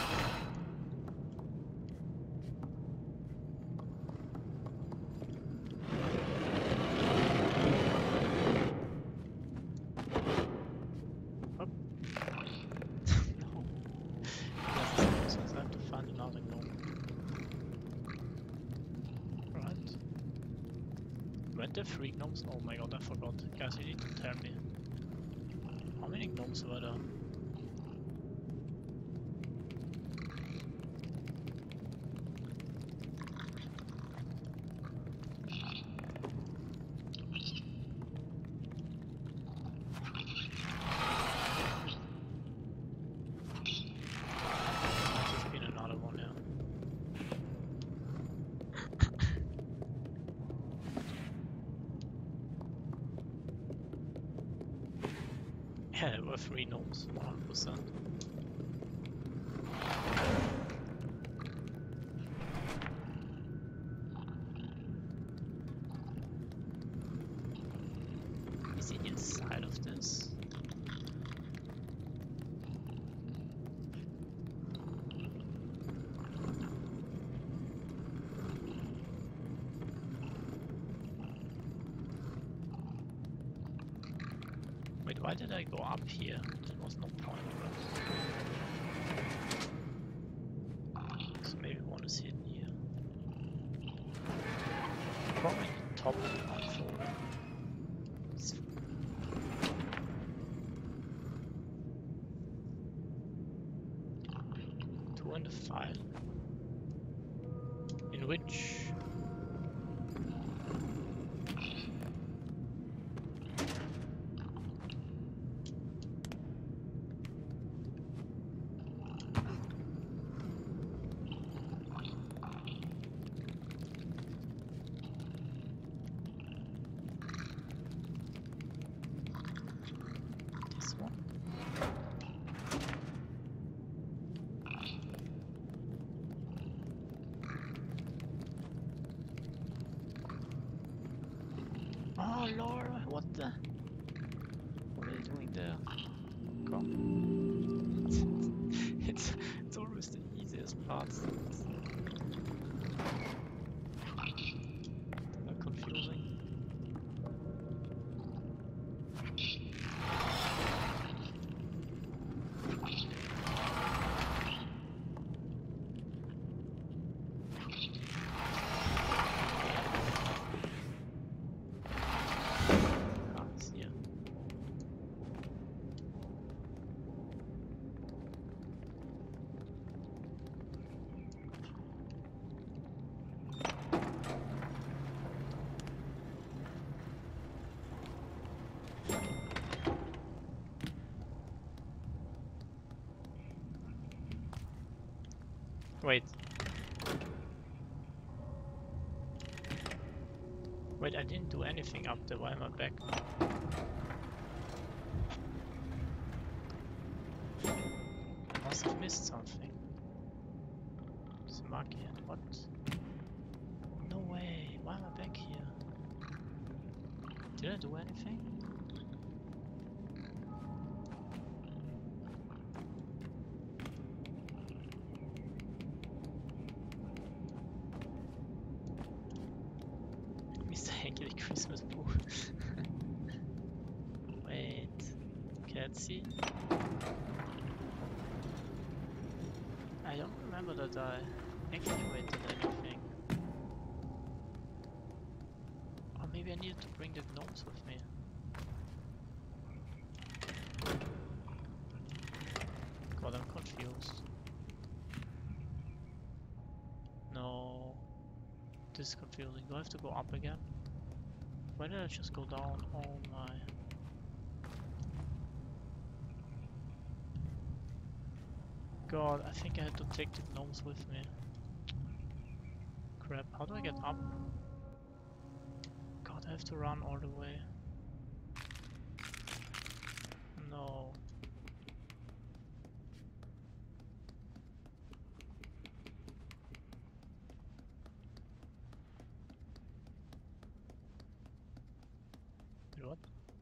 Speaker 1: Up. No. That's so I have to find another gnome. Right. Weren't there 3 gnomes? Oh my god, I forgot. Guys, you need to tell me. How many gnomes were there? Yeah, there were 3 gnomes, 100%. Is he inside of this? Wait, why did I go up here? There was no point, right? So maybe one is hidden here. Probably the top one for it. Two in the file. In which? This one? Oh Laura, what the? What are you doing there? Come. it's always the easiest parts. They're confusing. Ah, it's here. Wait. Wait, I didn't do anything up there. Why am I back? I must have missed something. It's muggy and what? No way. Why am I back here? Did I do anything? Mr. Hankly Christmas Boo. Wait. Can't see. I don't remember that I activated anything. Or maybe I needed to bring the gnomes with me. God, I'm confused. No. This is confusing. Do I have to go up again? Why did I just go down? Oh my. God, I think I had to take the gnomes with me. Crap, how do I get up? God, I have to run all the way. No. Wait, what?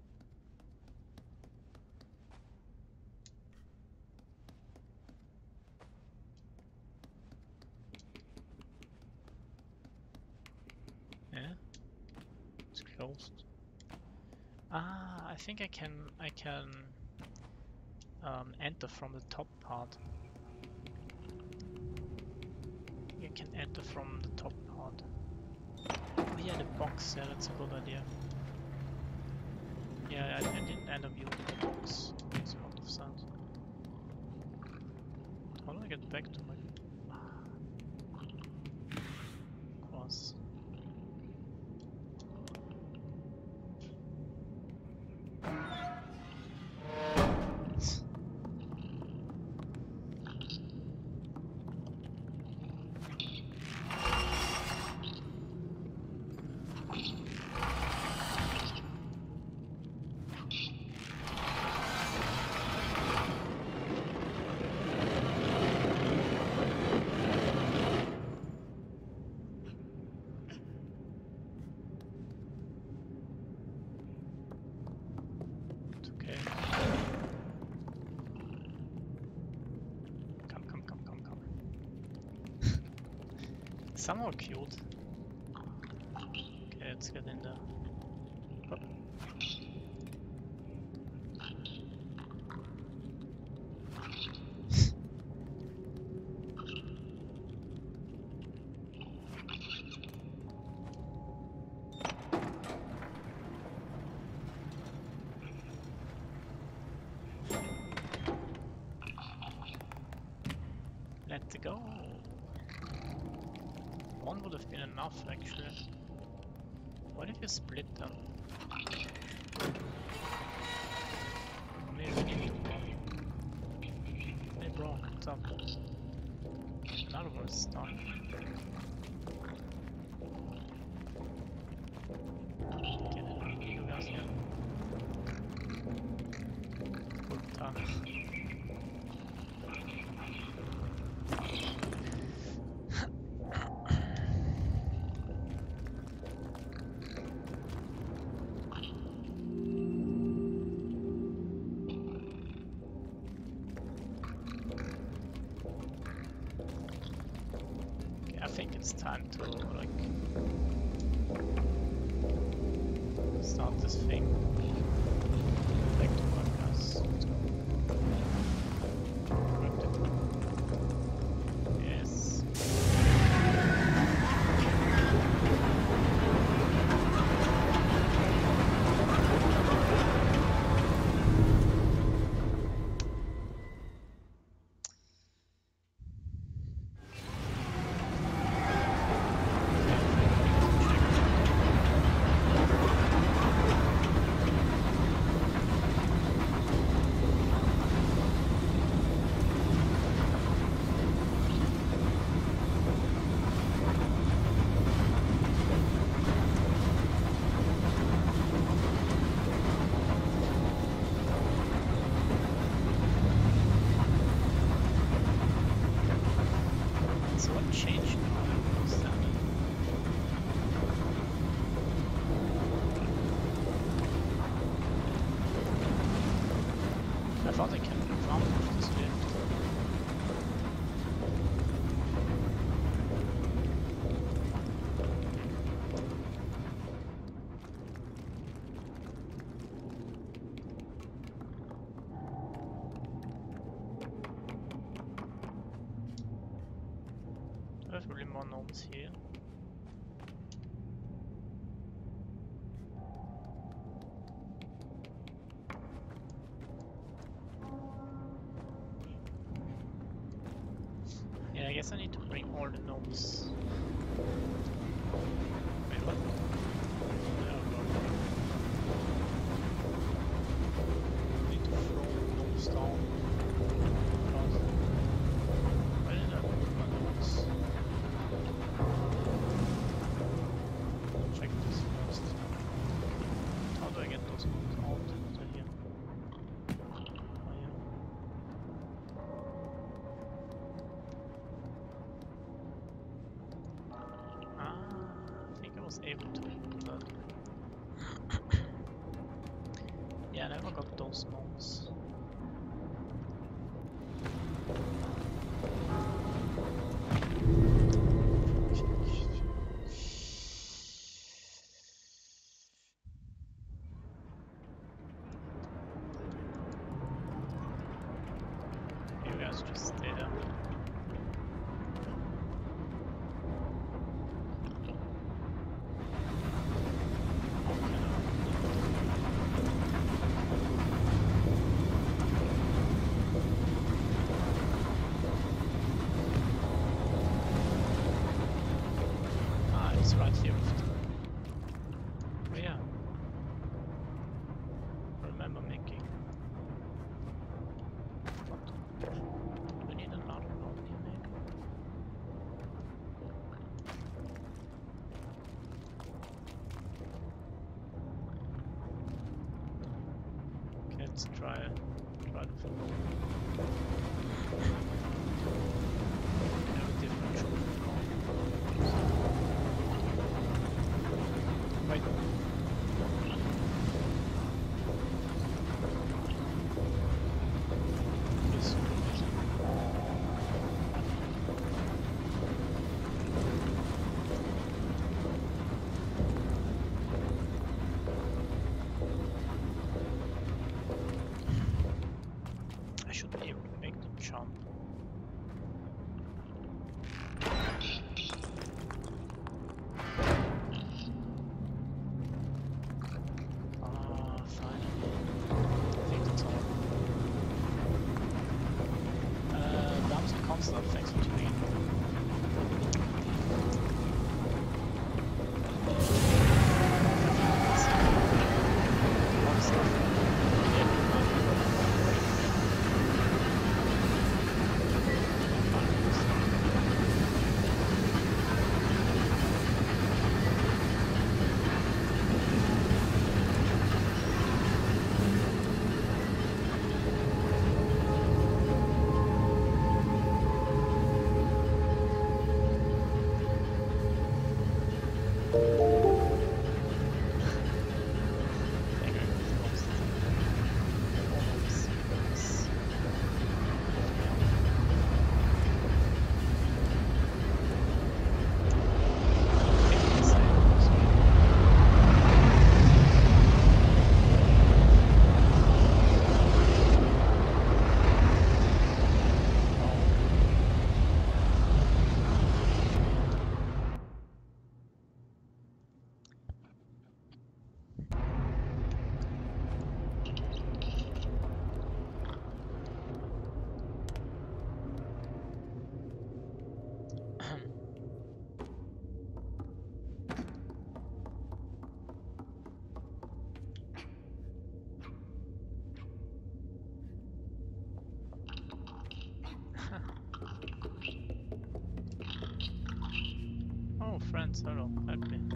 Speaker 1: Yeah? It's closed. Ah, I think I can enter from the top part. I can enter from the top part. Oh yeah, the box, yeah, that's a good idea. Yeah, I didn't end up using the box. Makes a lot of sense. How do I get back to my... course. somehow cute. Okay, let's get in there. Hop. Let's go. One would have been enough, actually. What if you split them? Maybe we need one. Hey bro, what's up? Another one is done. Get it, you guys here. Good time. I think it's time to like start this thing. Back to work, guys. Let's go. Grab it. Yes. So what changed now? I don't understand. I thought I can farm with this lift. There's really more gnomes here. Yeah, I guess I need to bring all the gnomes. Wait, what? Oh god. I need to throw gnomes down. God. Why did I put my gnomes? Check this first. How do I get those gnomes out? To here. Oh, yeah. I think I was able to, but yeah, I never got those gnomes. You guys just stay there. It's right here. Oh yeah. Remember making. What? Do we need another node here maybe? Okay, let's try the flow. Have a different show. Wait. This one. Oh, friends, hello, help me.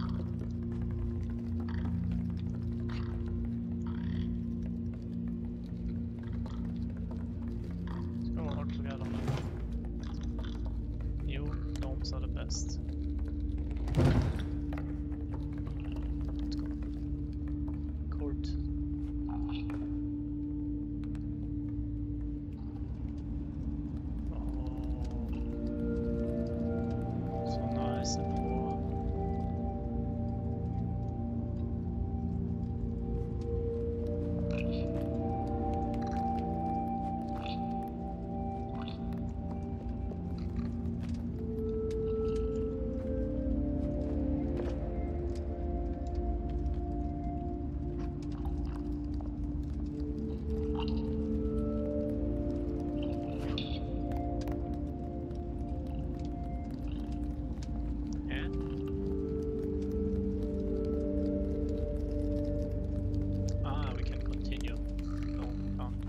Speaker 1: Let's go all together. New gnomes are the best. Let's go. Court. Oh, so nice and warm. We can continue. No, can't.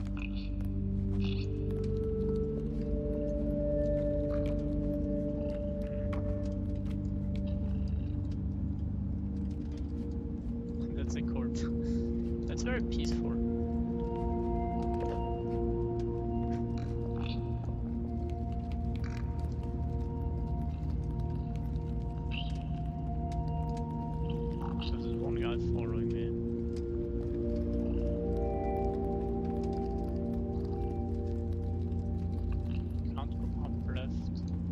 Speaker 1: That's a court. That's very peaceful. So there's one guy following me. Can't go up left.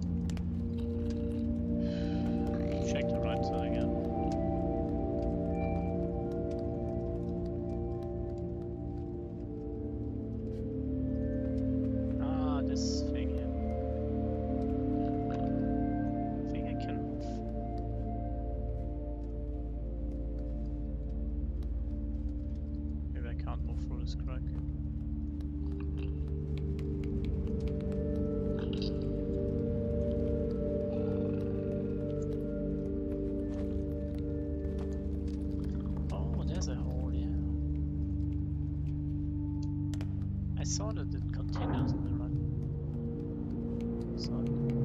Speaker 1: Check the right side again. Ah, this thing here. I think I can move. Maybe I can't move through this crack. Oh, there's a hole here. I saw that it continues on the right side.